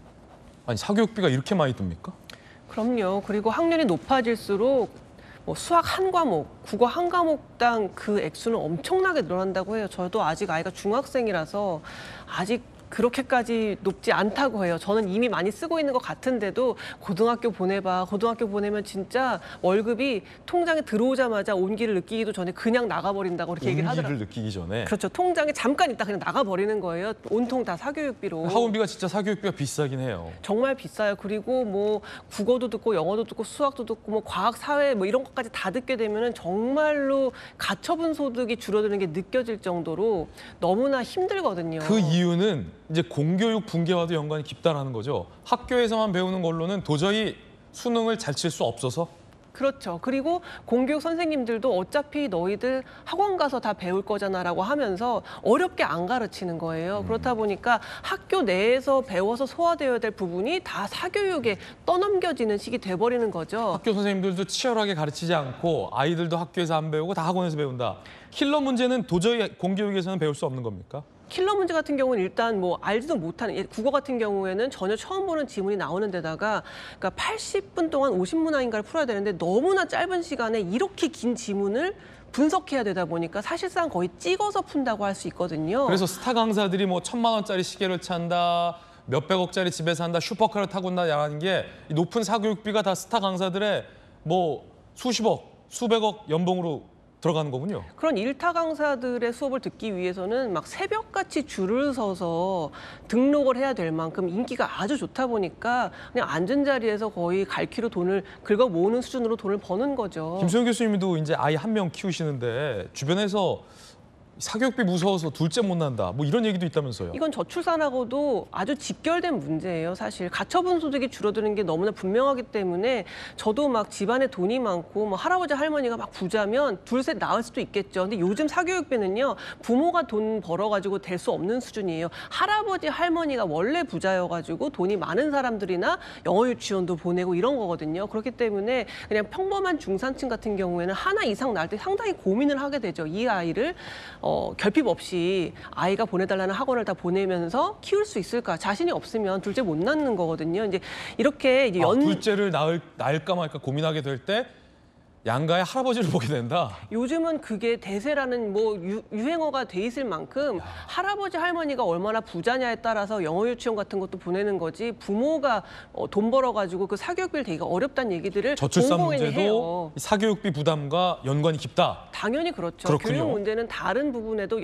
아니 사교육비가 이렇게 많이 듭니까? 그럼요. 그리고 학년이 높아질수록 뭐 수학 한 과목, 국어 한 과목당 그 액수는 엄청나게 늘어난다고 해요. 저도 아직 아이가 중학생이라서 아직 그렇게까지 높지 않다고 해요. 저는 이미 많이 쓰고 있는 것 같은데도 고등학교 보내봐. 고등학교 보내면 진짜 월급이 통장에 들어오자마자 온기를 느끼기도 전에 그냥 나가버린다고 그렇게 얘기를 하더라고요. 온기를 느끼기 전에. 그렇죠. 통장에 잠깐 있다 그냥 나가버리는 거예요. 온통 다 사교육비로. 학원비가 진짜 사교육비가 비싸긴 해요. 정말 비싸요. 그리고 뭐 국어도 듣고 영어도 듣고 수학도 듣고 뭐 과학, 사회 뭐 이런 것까지 다 듣게 되면은 정말로 가처분 소득이 줄어드는 게 느껴질 정도로 너무나 힘들거든요. 그 이유는 이제 공교육 붕괴와도 연관이 깊다라는 거죠. 학교에서만 배우는 걸로는 도저히 수능을 잘 칠 수 없어서. 그렇죠. 그리고 공교육 선생님들도 어차피 너희들 학원 가서 다 배울 거잖아라고 하면서 어렵게 안 가르치는 거예요. 음. 그렇다 보니까 학교 내에서 배워서 소화되어야 될 부분이 다 사교육에 떠넘겨지는 식이 돼버리는 거죠. 학교 선생님들도 치열하게 가르치지 않고 아이들도 학교에서 안 배우고 다 학원에서 배운다. 킬러 문제는 도저히 공교육에서는 배울 수 없는 겁니까? 킬러 문제 같은 경우는 일단 뭐 알지도 못하는, 국어 같은 경우에는 전혀 처음 보는 지문이 나오는 데다가 그러니까 팔십 분 동안 오십 문항인가를 풀어야 되는데 너무나 짧은 시간에 이렇게 긴 지문을 분석해야 되다 보니까 사실상 거의 찍어서 푼다고 할 수 있거든요. 그래서 스타 강사들이 뭐 천만 원짜리 시계를 찬다, 몇백억짜리 집에 산다, 슈퍼카를 타고 온다라는 게 높은 사교육비가 다 스타 강사들의 뭐 수십억, 수백억 연봉으로 들어가는 거군요. 그런 일타 강사들의 수업을 듣기 위해서는 막 새벽같이 줄을 서서 등록을 해야 될 만큼 인기가 아주 좋다 보니까 그냥 앉은 자리에서 거의 갈퀴로 돈을 긁어 모으는 수준으로 돈을 버는 거죠. 김수영 교수님도 이제 아이 한 명 키우시는데 주변에서 사교육비 무서워서 둘째 못 난다, 뭐 이런 얘기도 있다면서요. 이건 저출산하고도 아주 직결된 문제예요. 사실 가처분 소득이 줄어드는 게 너무나 분명하기 때문에 저도 막 집안에 돈이 많고 뭐 할아버지 할머니가 막 부자면 둘셋 낳을 수도 있겠죠. 근데 요즘 사교육비는요, 부모가 돈 벌어가지고 될 수 없는 수준이에요. 할아버지 할머니가 원래 부자여가지고 돈이 많은 사람들이나 영어 유치원도 보내고 이런 거거든요. 그렇기 때문에 그냥 평범한 중산층 같은 경우에는 하나 이상 낳을 때 상당히 고민을 하게 되죠. 이 아이를 어, 결핍 없이 아이가 보내달라는 학원을 다 보내면서 키울 수 있을까? 자신이 없으면 둘째 못 낳는 거거든요. 이제 이렇게 이제 연... 아, 둘째를 낳을, 낳을까 말까 고민하게 될 때 양가의 할아버지를 보게 된다. 요즘은 그게 대세라는 뭐 유, 유행어가 돼 있을 만큼 야. 할아버지 할머니가 얼마나 부자냐에 따라서 영어 유치원 같은 것도 보내는 거지 부모가 어, 돈 벌어가지고 그 사교육비를 대기가 어렵다는 얘기들을 저출산 공공연히 문제도 해요. 사교육비 부담과 연관이 깊다. 당연히 그렇죠. 그렇군요. 교육 문제는 다른 부분에도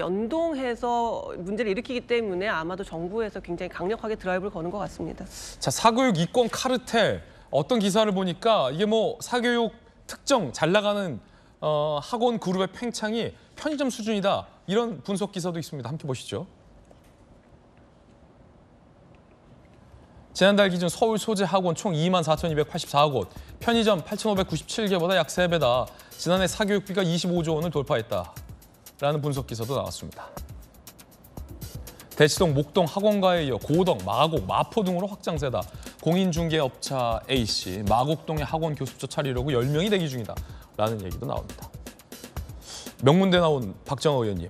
연동해서 문제를 일으키기 때문에 아마도 정부에서 굉장히 강력하게 드라이브를 거는 것 같습니다. 자, 사교육 이권 카르텔, 어떤 기사를 보니까 이게 뭐 사교육 특정 잘 나가는 어, 학원 그룹의 팽창이 편의점 수준이다, 이런 분석 기사도 있습니다. 함께 보시죠. 지난달 기준 서울 소재 학원 총 이만 사천이백팔십사 곳, 편의점 팔천오백구십칠 개보다 약 세 배다. 지난해 사교육비가 이십오조 원을 돌파했다라는 분석 기사도 나왔습니다. 대치동, 목동 학원가에 이어 고덕, 마곡, 마포 등으로 확장세다. 공인중개업자 A씨, 마곡동에 학원 교습소 차리려고 열 명이 대기 중이다 라는 얘기도 나옵니다. 명문대 나온 박정호 의원님,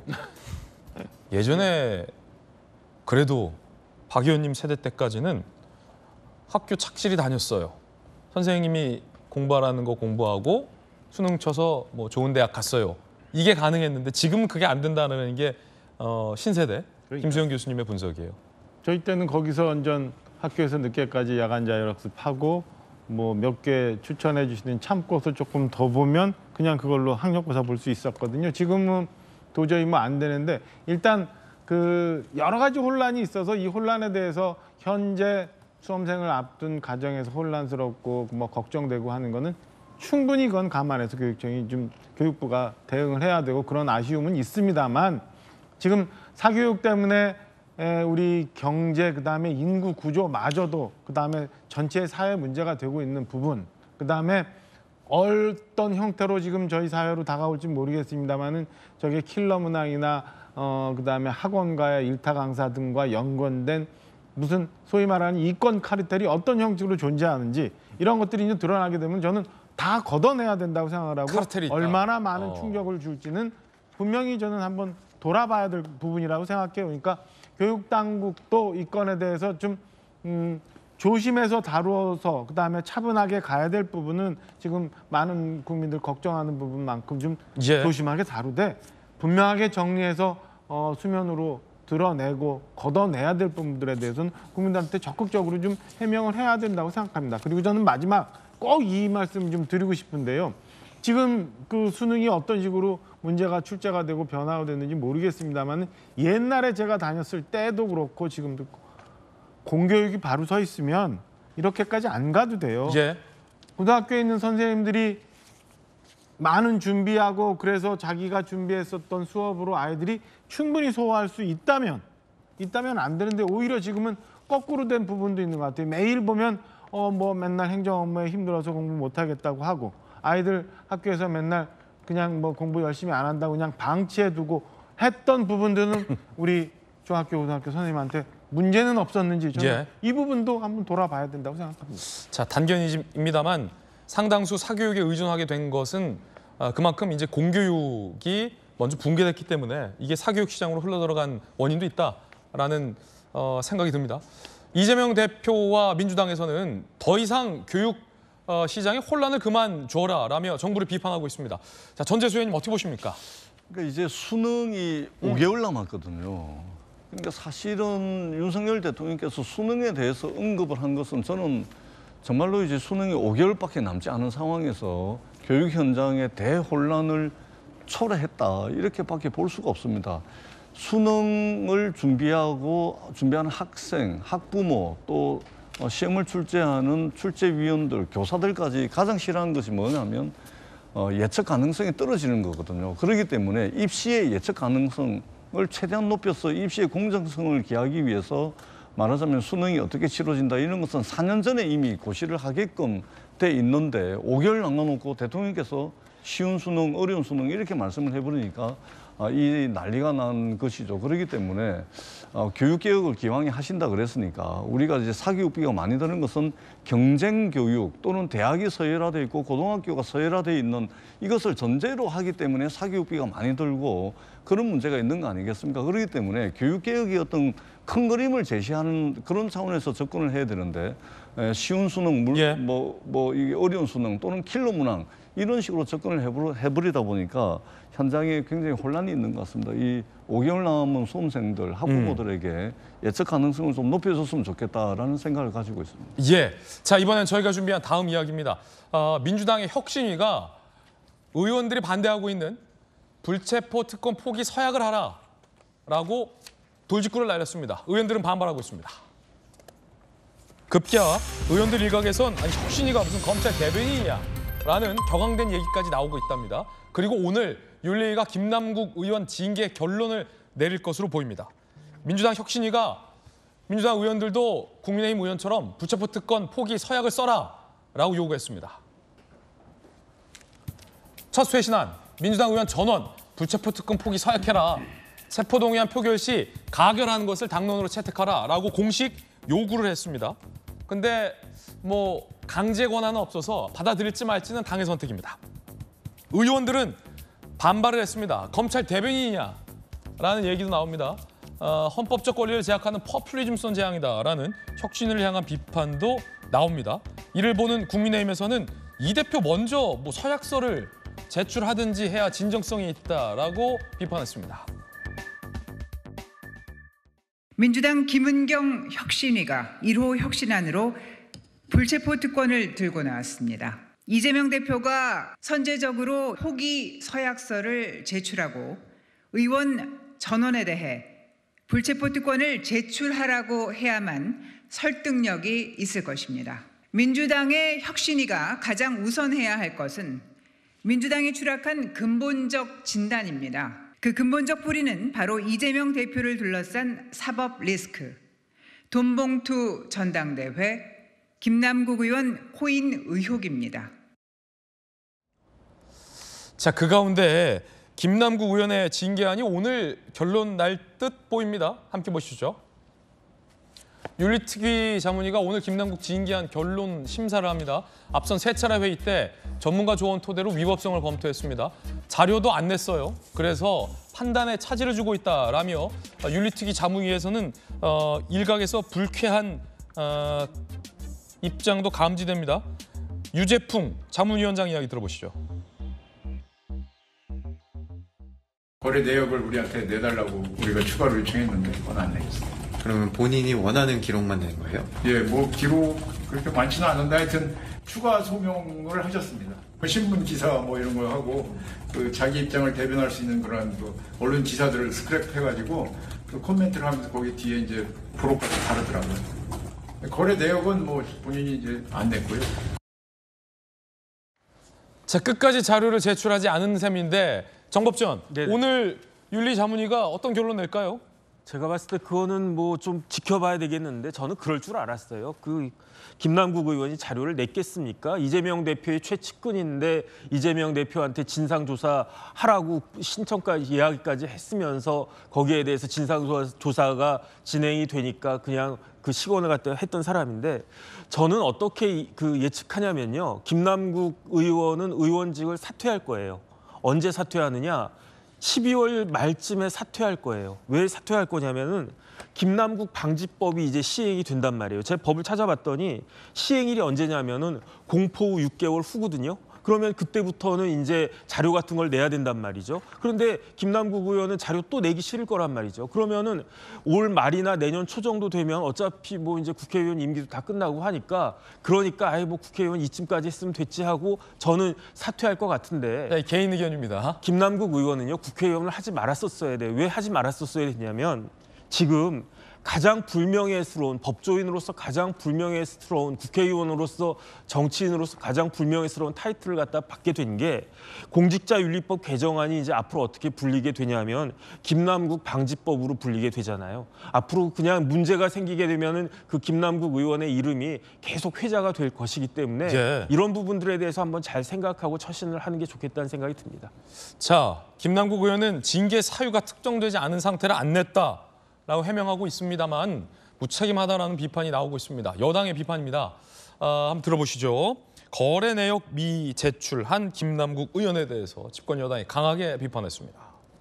예전에 그래도 박 의원님 세대 때까지는 학교 착실히 다녔어요. 선생님이 공부하라는 거 공부하고 수능 쳐서 뭐 좋은 대학 갔어요. 이게 가능했는데 지금은 그게 안 된다는 게 어, 신세대 그러니까. 김수영 교수님의 분석이에요. 저희 때는 거기서 완전 학교에서 늦게까지 야간 자율학습하고 뭐 몇 개 추천해 주시는 참고서 조금 더 보면 그냥 그걸로 학력고사 볼 수 있었거든요. 지금은 도저히 뭐 안 되는데 일단 그 여러 가지 혼란이 있어서 이 혼란에 대해서 현재 수험생을 앞둔 가정에서 혼란스럽고 뭐 걱정되고 하는 거는 충분히 그건 감안해서 교육청이 좀 교육부가 대응을 해야 되고 그런 아쉬움은 있습니다만 지금 사교육 때문에 우리 경제 그다음에 인구 구조마저도 그다음에 전체 사회 문제가 되고 있는 부분 그다음에 어떤 형태로 지금 저희 사회로 다가올지 모르겠습니다만은 저게 킬러 문항이나 어 그다음에 학원과의 일타 강사 등과 연관된 무슨 소위 말하는 이권 카르텔이 어떤 형식으로 존재하는지 이런 것들이 이제 드러나게 되면 저는 다 걷어내야 된다고 생각을 하고 얼마나 많은 어. 충격을 줄지는 분명히 저는 한번 돌아봐야 될 부분이라고 생각해요. 그러니까 교육 당국도 이 건에 대해서 좀 음, 조심해서 다루어서 그다음에 차분하게 가야 될 부분은 지금 많은 국민들 걱정하는 부분만큼 좀 예. 조심하게 다루되 분명하게 정리해서 어, 수면으로 드러내고 걷어내야 될 부분들에 대해서는 국민들한테 적극적으로 좀 해명을 해야 된다고 생각합니다. 그리고 저는 마지막 꼭 이 말씀 좀 드리고 싶은데요. 지금 그 수능이 어떤 식으로 문제가 출제가 되고 변화가 됐는지 모르겠습니다만 옛날에 제가 다녔을 때도 그렇고 지금도 공교육이 바로 서 있으면 이렇게까지 안 가도 돼요. 예. 고등학교에 있는 선생님들이 많은 준비하고 그래서 자기가 준비했었던 수업으로 아이들이 충분히 소화할 수 있다면 있다면 안 되는데 오히려 지금은 거꾸로 된 부분도 있는 것 같아요. 매일 보면 어 뭐 맨날 행정 업무에 힘들어서 공부 못 하겠다고 하고 아이들 학교에서 맨날 그냥 뭐 공부 열심히 안 한다고 그냥 방치해 두고 했던 부분들은 우리 중학교 고등학교 선생님한테 문제는 없었는지 저는 예. 이 부분도 한번 돌아봐야 된다고 생각합니다. 자, 단견입니다만 상당수 사교육에 의존하게 된 것은 그만큼 이제 공교육이 먼저 붕괴됐기 때문에 이게 사교육 시장으로 흘러들어간 원인도 있다라는 어, 생각이 듭니다. 이재명 대표와 민주당에서는 더 이상 교육 어, 시장에 혼란을 그만 줘라라며 정부를 비판하고 있습니다. 자, 전재수 의원님 어떻게 보십니까? 그러니까 이제 수능이 음. 오 개월 남았거든요. 그러니까 사실은 윤석열 대통령께서 수능에 대해서 언급을 한 것은 저는 정말로 이제 수능이 오 개월밖에 남지 않은 상황에서 교육 현장의 대혼란을 초래했다 이렇게밖에 볼 수가 없습니다. 수능을 준비하고 준비하는 학생, 학부모 또 시험을 출제하는 출제위원들, 교사들까지 가장 싫어하는 것이 뭐냐면 어, 예측 가능성이 떨어지는 거거든요. 그렇기 때문에 입시의 예측 가능성을 최대한 높여서 입시의 공정성을 기하기 위해서 말하자면 수능이 어떻게 치러진다 이런 것은 사 년 전에 이미 고시를 하게끔 돼 있는데 오 개월 남겨놓고 대통령께서 쉬운 수능, 어려운 수능 이렇게 말씀을 해버리니까 아, 이 난리가 난 것이죠. 그렇기 때문에 어, 교육개혁을 기왕에 하신다 그랬으니까 우리가 이제 사교육비가 많이 드는 것은 경쟁교육 또는 대학이 서열화돼 있고 고등학교가 서열화돼 있는 이것을 전제로 하기 때문에 사교육비가 많이 들고 그런 문제가 있는 거 아니겠습니까? 그렇기 때문에 교육개혁이 어떤 큰 그림을 제시하는 그런 차원에서 접근을 해야 되는데 에, 쉬운 수능, 물, 예. 뭐, 뭐 이게 어려운 수능 또는 킬러 문항 이런 식으로 접근을 해버리, 해버리다 보니까 현장에 굉장히 혼란이 있는 것 같습니다. 이 오 개월 남은 수험생들, 학부모들에게 음. 예측 가능성을 좀 높여줬으면 좋겠다라는 생각을 가지고 있습니다. 예. 자, 이번엔 저희가 준비한 다음 이야기입니다. 어, 민주당의 혁신위가 의원들이 반대하고 있는 불체포 특권 포기 서약을 하라라고 돌직구를 날렸습니다. 의원들은 반발하고 있습니다. 급기야 의원들 일각에선 아니 혁신위가 무슨 검찰 대변인이냐 라는 격앙된 얘기까지 나오고 있답니다. 그리고 오늘 윤리위가 김남국 의원 징계 결론을 내릴 것으로 보입니다. 민주당 혁신위가 민주당 의원들도 국민의힘 의원처럼 불체포 특권 포기 서약을 써라라고 요구했습니다. 첫 쇄신안 민주당 의원 전원 불체포 특권 포기 서약해라. 세포동의안 표결 시 가결하는 것을 당론으로 채택하라라고 공식 요구를 했습니다. 근데 뭐 강제 권한은 없어서 받아들일지 말지는 당의 선택입니다. 의원들은 반발을 했습니다. 검찰 대변인이냐라는 얘기도 나옵니다. 어, 헌법적 권리를 제약하는 퍼퓰리즘성 제항이다라는 혁신을 향한 비판도 나옵니다. 이를 보는 국민의힘에서는 이 대표 먼저 뭐 서약서를 제출하든지 해야 진정성이 있다라고 비판했습니다. 민주당 김은경 혁신위가 일 호 혁신안으로 불체포 특권을 들고 나왔습니다. 이재명 대표가 선제적으로 포기 서약서를 제출하고 의원 전원에 대해 불체포 특권을 제출하라고 해야만 설득력이 있을 것입니다. 민주당의 혁신위가 가장 우선해야 할 것은 민주당이 추락한 근본적 진단입니다. 그 근본적 뿌리는 바로 이재명 대표를 둘러싼 사법 리스크, 돈봉투 전당대회, 김남국 의원 코인 의혹입니다. 자, 그 가운데 김남국 의원의 징계안이 오늘 결론 날 듯 보입니다. 함께 보시죠. 윤리특위 자문위가 오늘 김남국 징계안 결론 심사를 합니다. 앞선 세 차례 회의 때 전문가 조언 토대로 위법성을 검토했습니다. 자료도 안 냈어요. 그래서 판단에 차질을 주고 있다라며 윤리특위 자문위에서는 어, 일각에서 불쾌한 어, 입장도 감지됩니다. 유재풍 자문위원장 이야기 들어보시죠. 거래 내역을 우리한테 내달라고 우리가 추가로 요청했는데 그건 안 내겠어요. 그러면 본인이 원하는 기록만 낸 거예요? 예, 뭐 기록 그렇게 많지는 않은데 하여튼 추가 소명을 하셨습니다. 신문 기사 뭐 이런 거 하고 그 자기 입장을 대변할 수 있는 그런 그 언론 기사들을 스크랩해가지고 그 코멘트를 하면서 거기 뒤에 이제 부록까지 다르더라고요. 거래 내역은 뭐 본인이 이제 안 냈고요. 자, 끝까지 자료를 제출하지 않은 셈인데 정법전, 네네. 오늘 윤리자문위가 어떤 결론 낼까요? 제가 봤을 때 그거는 뭐 좀 지켜봐야 되겠는데 저는 그럴 줄 알았어요. 그 김남국 의원이 자료를 냈겠습니까? 이재명 대표의 최측근인데 이재명 대표한테 진상조사 하라고 신청까지 이야기까지 했으면서 거기에 대해서 진상조사가 진행이 되니까 그냥 그 시간을 갖다 했던 사람인데 저는 어떻게 그 예측하냐면요. 김남국 의원은 의원직을 사퇴할 거예요. 언제 사퇴하느냐? 십이월 말쯤에 사퇴할 거예요. 왜 사퇴할 거냐면은 김남국 방지법이 이제 시행이 된단 말이에요. 제가 법을 찾아봤더니 시행일이 언제냐면은 공포 후 육 개월 후거든요. 그러면 그때부터는 이제 자료 같은 걸 내야 된단 말이죠. 그런데 김남국 의원은 자료 또 내기 싫을 거란 말이죠. 그러면은 올 말이나 내년 초 정도 되면 어차피 뭐 이제 국회의원 임기도 다 끝나고 하니까 그러니까 아예 뭐 국회의원 이쯤까지 했으면 됐지 하고 저는 사퇴할 것 같은데. 네, 개인 의견입니다. 김남국 의원은요 국회의원을 하지 말았었어야 돼요. 왜 하지 말았었어야 되냐면 지금 가장 불명예스러운 법조인으로서 가장 불명예스러운 국회의원으로서 정치인으로서 가장 불명예스러운 타이틀을 갖다 받게 된 게 공직자윤리법 개정안이 이제 앞으로 어떻게 불리게 되냐면 김남국 방지법으로 불리게 되잖아요. 앞으로 그냥 문제가 생기게 되면은 그 김남국 의원의 이름이 계속 회자가 될 것이기 때문에 예. 이런 부분들에 대해서 한번 잘 생각하고 처신을 하는 게 좋겠다는 생각이 듭니다. 자, 김남국 의원은 징계 사유가 특정되지 않은 상태를 안 냈다. 라고 해명하고 있습니다만 무책임하다라는 비판이 나오고 있습니다. 여당의 비판입니다. 아, 한번 들어보시죠. 거래 내역 미제출한 김남국 의원에 대해서 집권 여당이 강하게 비판했습니다.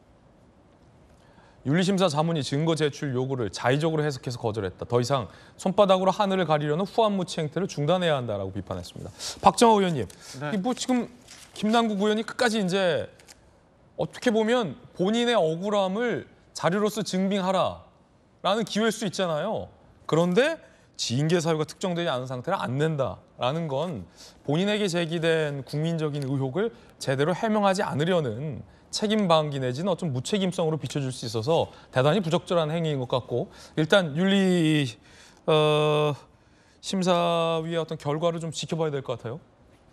윤리심사 자문위 증거 제출 요구를 자의적으로 해석해서 거절했다. 더 이상 손바닥으로 하늘을 가리려는 후한무치 행태를 중단해야 한다라고 비판했습니다. 박정호 의원님, 네. 뭐 지금 김남국 의원이 끝까지 이제 어떻게 보면 본인의 억울함을 자료로서 증빙하라. 라는 기회일 수 있잖아요. 그런데 징계 사유가 특정되지 않은 상태를 안 낸다라는 건 본인에게 제기된 국민적인 의혹을 제대로 해명하지 않으려는 책임 방기 내지는 어떤 무책임성으로 비춰줄 수 있어서 대단히 부적절한 행위인 것 같고 일단 윤리 어, 심사위의 어떤 결과를 좀 지켜봐야 될 것 같아요.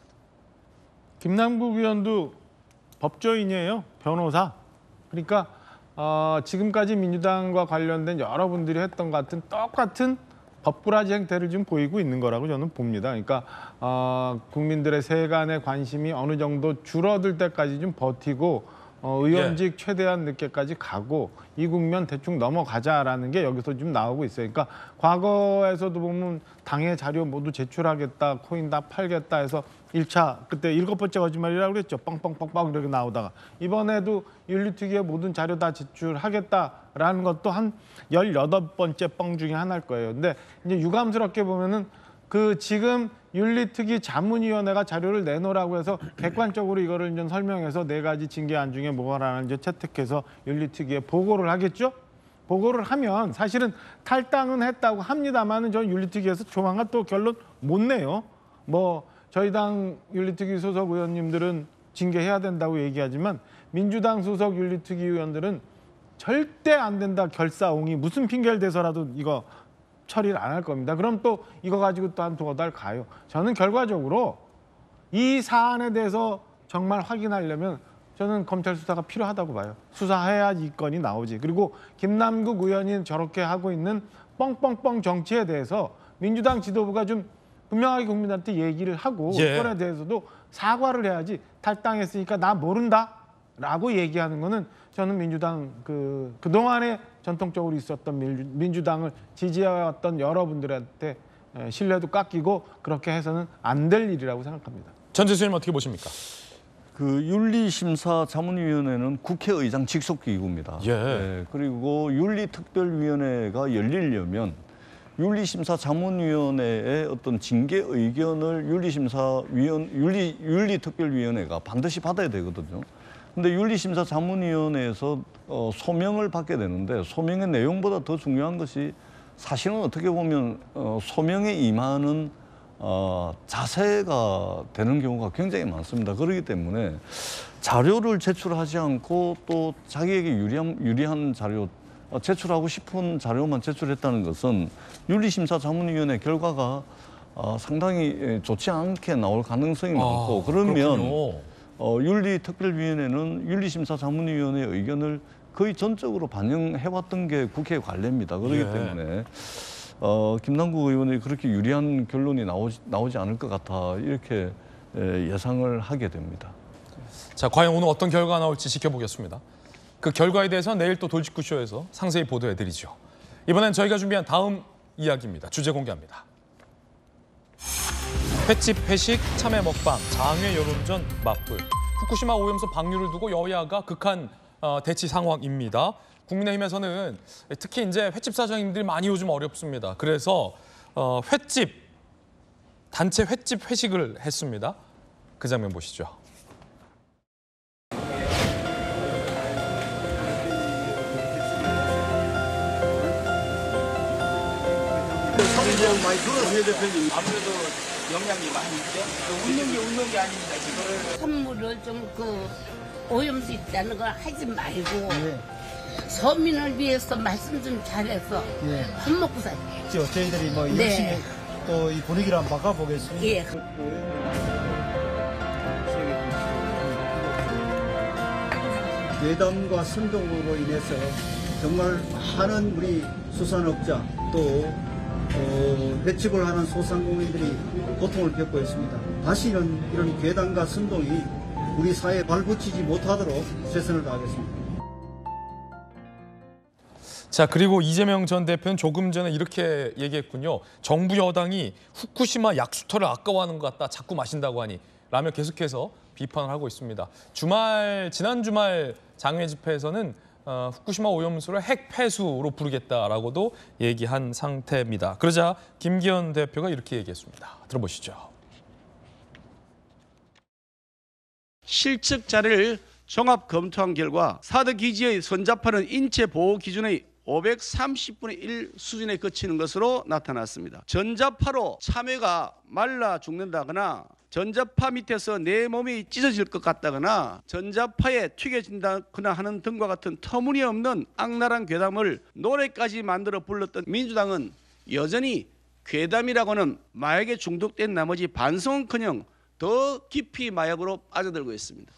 김남국 의원도 법조인이에요. 변호사. 그러니까 어, 지금까지 민주당과 관련된 여러분들이 했던 것 같은 똑같은 법꾸라지 행태를 좀 보이고 있는 거라고 저는 봅니다. 그러니까 어, 국민들의 세간의 관심이 어느 정도 줄어들 때까지 좀 버티고 어, 의원직 예. 최대한 늦게까지 가고 이 국면 대충 넘어가자라는 게 여기서 좀 나오고 있어요. 그러니까 과거에서도 보면 당의 자료 모두 제출하겠다, 코인 다 팔겠다 해서 일 차 그때 일곱 번째 거짓말이라고 그랬죠. 뻥뻥뻥뻥 이렇게 나오다가 이번에도 윤리특위의 모든 자료 다 제출하겠다라는 것도 한 열여덟 번째 뻥 중에 하나일 거예요. 근데 이제 유감스럽게 보면은 그 지금 윤리특위 자문위원회가 자료를 내놓으라고 해서 객관적으로 이거를 좀 설명해서 네 가지 징계안 중에 뭐가 하나를 채택해서 윤리특위에 보고를 하겠죠. 보고를 하면 사실은 탈당은 했다고 합니다만은 저는 윤리특위에서 조만간 또 결론 못 내요. 뭐 저희 당 윤리특위 소속 의원님들은 징계해야 된다고 얘기하지만 민주당 소속 윤리특위 의원들은 절대 안 된다 결사옹이 무슨 핑계를 대서라도 이거 처리를 안 할 겁니다. 그럼 또 이거 가지고 또 한 두어 달 가요. 저는 결과적으로 이 사안에 대해서 정말 확인하려면 저는 검찰 수사가 필요하다고 봐요. 수사해야 이 건이 나오지. 그리고 김남국 의원이 저렇게 하고 있는 뻥뻥뻥 정치에 대해서 민주당 지도부가 좀 분명하게 국민한테 얘기를 하고 예. 이건에 대해서도 사과를 해야지. 탈당했으니까 나 모른다라고 얘기하는 거는 저는 민주당 그 그동안에 전통적으로 있었던 민주, 민주당을 지지해왔던 여러분들한테 신뢰도 깎이고 그렇게 해서는 안 될 일이라고 생각합니다. 전 교수님 어떻게 보십니까? 그 윤리심사자문위원회는 국회의장 직속기구입니다. 예. 네, 그리고 윤리특별위원회가 열리려면 윤리심사자문위원회의 어떤 징계 의견을 윤리심사위원 윤리 윤리특별위원회가 반드시 받아야 되거든요. 근데 윤리심사자문위원회에서 어, 소명을 받게 되는데 소명의 내용보다 더 중요한 것이 사실은 어떻게 보면 어, 소명에 임하는 어, 자세가 되는 경우가 굉장히 많습니다. 그렇기 때문에 자료를 제출하지 않고 또 자기에게 유리한, 유리한 자료, 어, 제출하고 싶은 자료만 제출했다는 것은 윤리심사자문위원회 결과가 어, 상당히 좋지 않게 나올 가능성이 많고 아, 그러면 어, 윤리특별위원회는 윤리심사자문위원회의 의견을 거의 전적으로 반영해왔던 게 국회 관례입니다. 그렇기 예. 때문에 어, 김남국 의원이 그렇게 유리한 결론이 나오지, 나오지 않을 것 같아 이렇게 예상을 하게 됩니다. 자, 과연 오늘 어떤 결과가 나올지 지켜보겠습니다. 그 결과에 대해서 내일 또 돌직구쇼에서 상세히 보도해드리죠. 이번엔 저희가 준비한 다음 이야기입니다. 주제 공개합니다. 횟집, 회식, 참외 먹방, 장외 여론전 맞불. 후쿠시마 오염수 방류를 두고 여야가 극한 어, 대치 상황입니다. 국민의힘에서는 특히 이제 횟집 사장님들이 많이 요즘 어렵습니다. 그래서 어, 횟집, 단체 횟집 회식을 했습니다. 그 장면 보시죠. 성경 많이 들어서 대표님 아무래도 영향이 많이 있죠. 웃는 게 웃는 게 아닙니다. 지금 선물을 좀 그 오염수 있다는 걸 하지 말고 서민을 위해서 말씀 좀 잘해서 예. 밥 먹고 살. 저희들이 뭐 네. 열심히 또 이 분위기를 한번 바꿔보겠습니다. 예. 괴담과 선동으로 인해서 정말 많은 우리 수산업자 또 어, 횟집을 하는 소상공인들이 고통을 겪고 있습니다. 다시는 이런 괴담과 선동이 우리 사회에 발붙이지 못하도록 최선을 다하겠습니다. 자, 그리고 이재명 전 대표는 조금 전에 이렇게 얘기했군요. 정부 여당이 후쿠시마 약수터를 아까워하는 것 같다. 자꾸 마신다고 하니. 라며 계속해서 비판을 하고 있습니다. 주말, 지난 주말 장외 집회에서는 어, 후쿠시마 오염수를 핵폐수로 부르겠다라고도 얘기한 상태입니다. 그러자 김기현 대표가 이렇게 얘기했습니다. 들어보시죠. 실측 자료를 종합 검토한 결과 사드 기지의 선자파는 인체 보호 기준의 오백삼십분의 일 수준에 그치는 것으로 나타났습니다. 전자파로 참외가 말라 죽는다거나 전자파 밑에서 내 몸이 찢어질 것 같다거나 전자파에 튀겨진다거나 하는 등과 같은 터무니없는 악랄한 괴담을 노래까지 만들어 불렀던 민주당은 여전히 괴담이라고는 마약에 중독된 나머지 반성은커녕 더 깊이 마약으로 빠져들고 있습니다.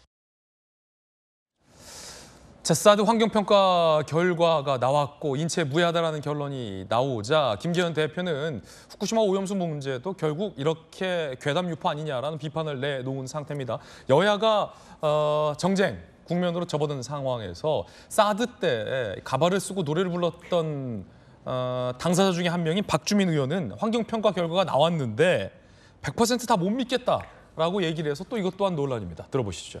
자, 사드 환경평가 결과가 나왔고 인체 무해하다라는 결론이 나오자 김기현 대표는 후쿠시마 오염수 문제도 결국 이렇게 괴담 유포 아니냐라는 비판을 내놓은 상태입니다. 여야가 어, 정쟁 국면으로 접어든 상황에서 사드 때 가발을 쓰고 노래를 불렀던 어, 당사자 중에 한 명인 박주민 의원은 환경평가 결과가 나왔는데 백 퍼센트 다 못 믿겠다라고 얘기를 해서 또 이것 또한 논란입니다. 들어보시죠.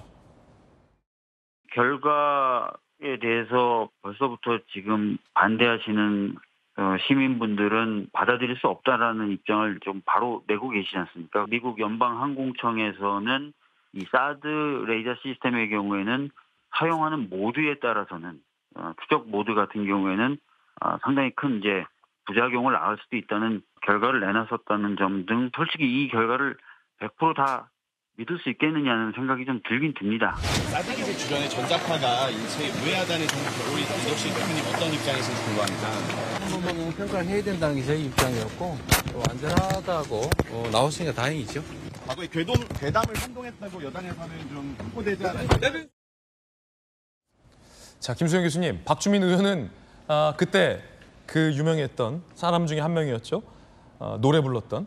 결과에 대해서 벌써부터 지금 반대하시는 시민분들은 받아들일 수 없다라는 입장을 좀 바로 내고 계시지 않습니까? 미국 연방항공청에서는 이 사드 레이저 시스템의 경우에는 사용하는 모드에 따라서는 추적 모드 같은 경우에는 상당히 큰 이제 부작용을 낳을 수도 있다는 결과를 내놨었다는 점 등 솔직히 이 결과를 백 퍼센트 다 믿을 수 있겠느냐는 생각이 좀 들긴 듭니다. 사드 기지 주변에 전자파가 인체에 무해하다는 정도로 우리 이덕실 대표님 어떤 입장이신지 궁금합니다. 한번 평가를 해야 된다는 게 저희 입장이었고 또 안전하다고 어, 나왔으니까 다행이죠. 과거에 괴담, 괴담을 선동했다고 여당에서는 좀 확보되지 않아요? 자, 김수영 교수님, 박주민 의원은 아, 그때 그 유명했던 사람 중에 한 명이었죠. 아, 노래 불렀던.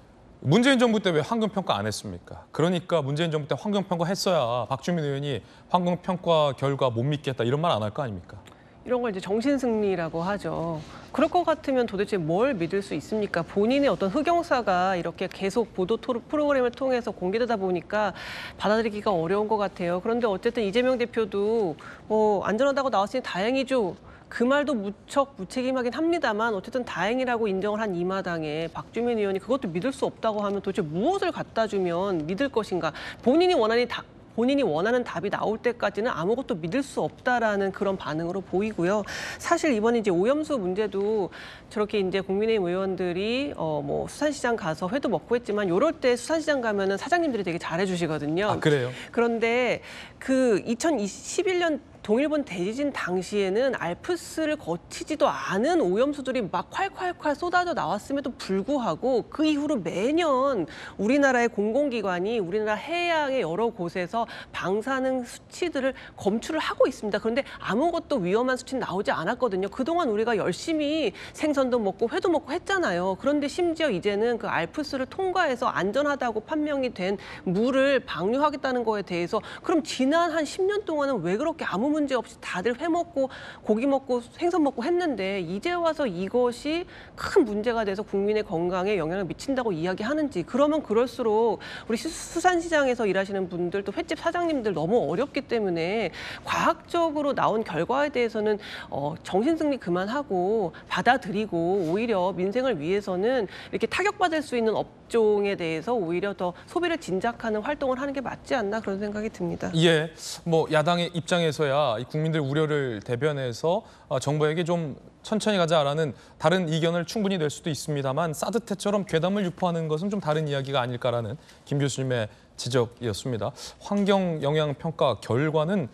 문재인 정부 때 왜 환경평가 안 했습니까? 그러니까 문재인 정부 때 환경평가 했어야 박주민 의원이 환경평가 결과 못 믿겠다 이런 말 안 할 거 아닙니까? 이런 걸 이제 정신승리라고 하죠. 그럴 것 같으면 도대체 뭘 믿을 수 있습니까? 본인의 어떤 흑역사가 이렇게 계속 보도 프로그램을 통해서 공개되다 보니까 받아들이기가 어려운 것 같아요. 그런데 어쨌든 이재명 대표도 뭐 안전하다고 나왔으니 다행이죠. 그 말도 무척 무책임하긴 합니다만 어쨌든 다행이라고 인정을 한 이 마당에 박주민 의원이 그것도 믿을 수 없다고 하면 도대체 무엇을 갖다 주면 믿을 것인가. 본인이 원하는 다, 본인이 원하는 답이 나올 때까지는 아무것도 믿을 수 없다라는 그런 반응으로 보이고요. 사실 이번에 이제 오염수 문제도 저렇게 이제 국민의힘 의원들이 어 뭐 수산시장 가서 회도 먹고 했지만 이럴 때 수산시장 가면은 사장님들이 되게 잘해주시거든요. 아, 그래요? 그런데 그 이천이십일 년 동일본 대지진 당시에는 알프스를 거치지도 않은 오염수들이 막 콸콸콸 쏟아져 나왔음에도 불구하고 그 이후로 매년 우리나라의 공공기관이 우리나라 해양의 여러 곳에서 방사능 수치들을 검출을 하고 있습니다. 그런데 아무것도 위험한 수치는 나오지 않았거든요. 그동안 우리가 열심히 생선도 먹고 회도 먹고 했잖아요. 그런데 심지어 이제는 그 알프스를 통과해서 안전하다고 판명이 된 물을 방류하겠다는 거에 대해서 그럼 지난 한 십 년 동안은 왜 그렇게 아무 문제 없이 다들 회 먹고 고기 먹고 생선 먹고 했는데 이제 와서 이것이 큰 문제가 돼서 국민의 건강에 영향을 미친다고 이야기하는지. 그러면 그럴수록 우리 수산시장에서 일하시는 분들 또 횟집 사장님들 너무 어렵기 때문에 과학적으로 나온 결과에 대해서는 어, 정신승리 그만하고 받아들이고 오히려 민생을 위해서는 이렇게 타격받을 수 있는 업종에 대해서 오히려 더 소비를 진작하는 활동을 하는 게 맞지 않나 그런 생각이 듭니다. 예, 뭐 야당의 입장에서야 이 국민들 우려를 대변해서 정부에게 좀 천천히 가자라는 다른 이견을 충분히 낼 수도 있습니다만 사드 때처럼 괴담을 유포하는 것은 좀 다른 이야기가 아닐까라는 김 교수님의 지적이었습니다. 환경 영향 평가 결과는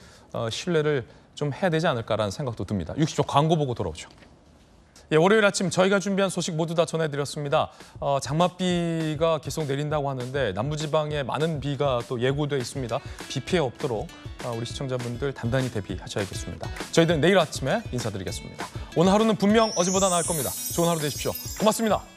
신뢰를 좀 해야 되지 않을까라는 생각도 듭니다. 육십 초 광고 보고 돌아오죠. 예, 월요일 아침 저희가 준비한 소식 모두 다 전해드렸습니다. 어, 장맛비가 계속 내린다고 하는데 남부지방에 많은 비가 또 예고돼 있습니다. 비 피해 없도록 어, 우리 시청자분들 단단히 대비하셔야겠습니다. 저희들은 내일 아침에 인사드리겠습니다. 오늘 하루는 분명 어제보다 나을 겁니다. 좋은 하루 되십시오. 고맙습니다.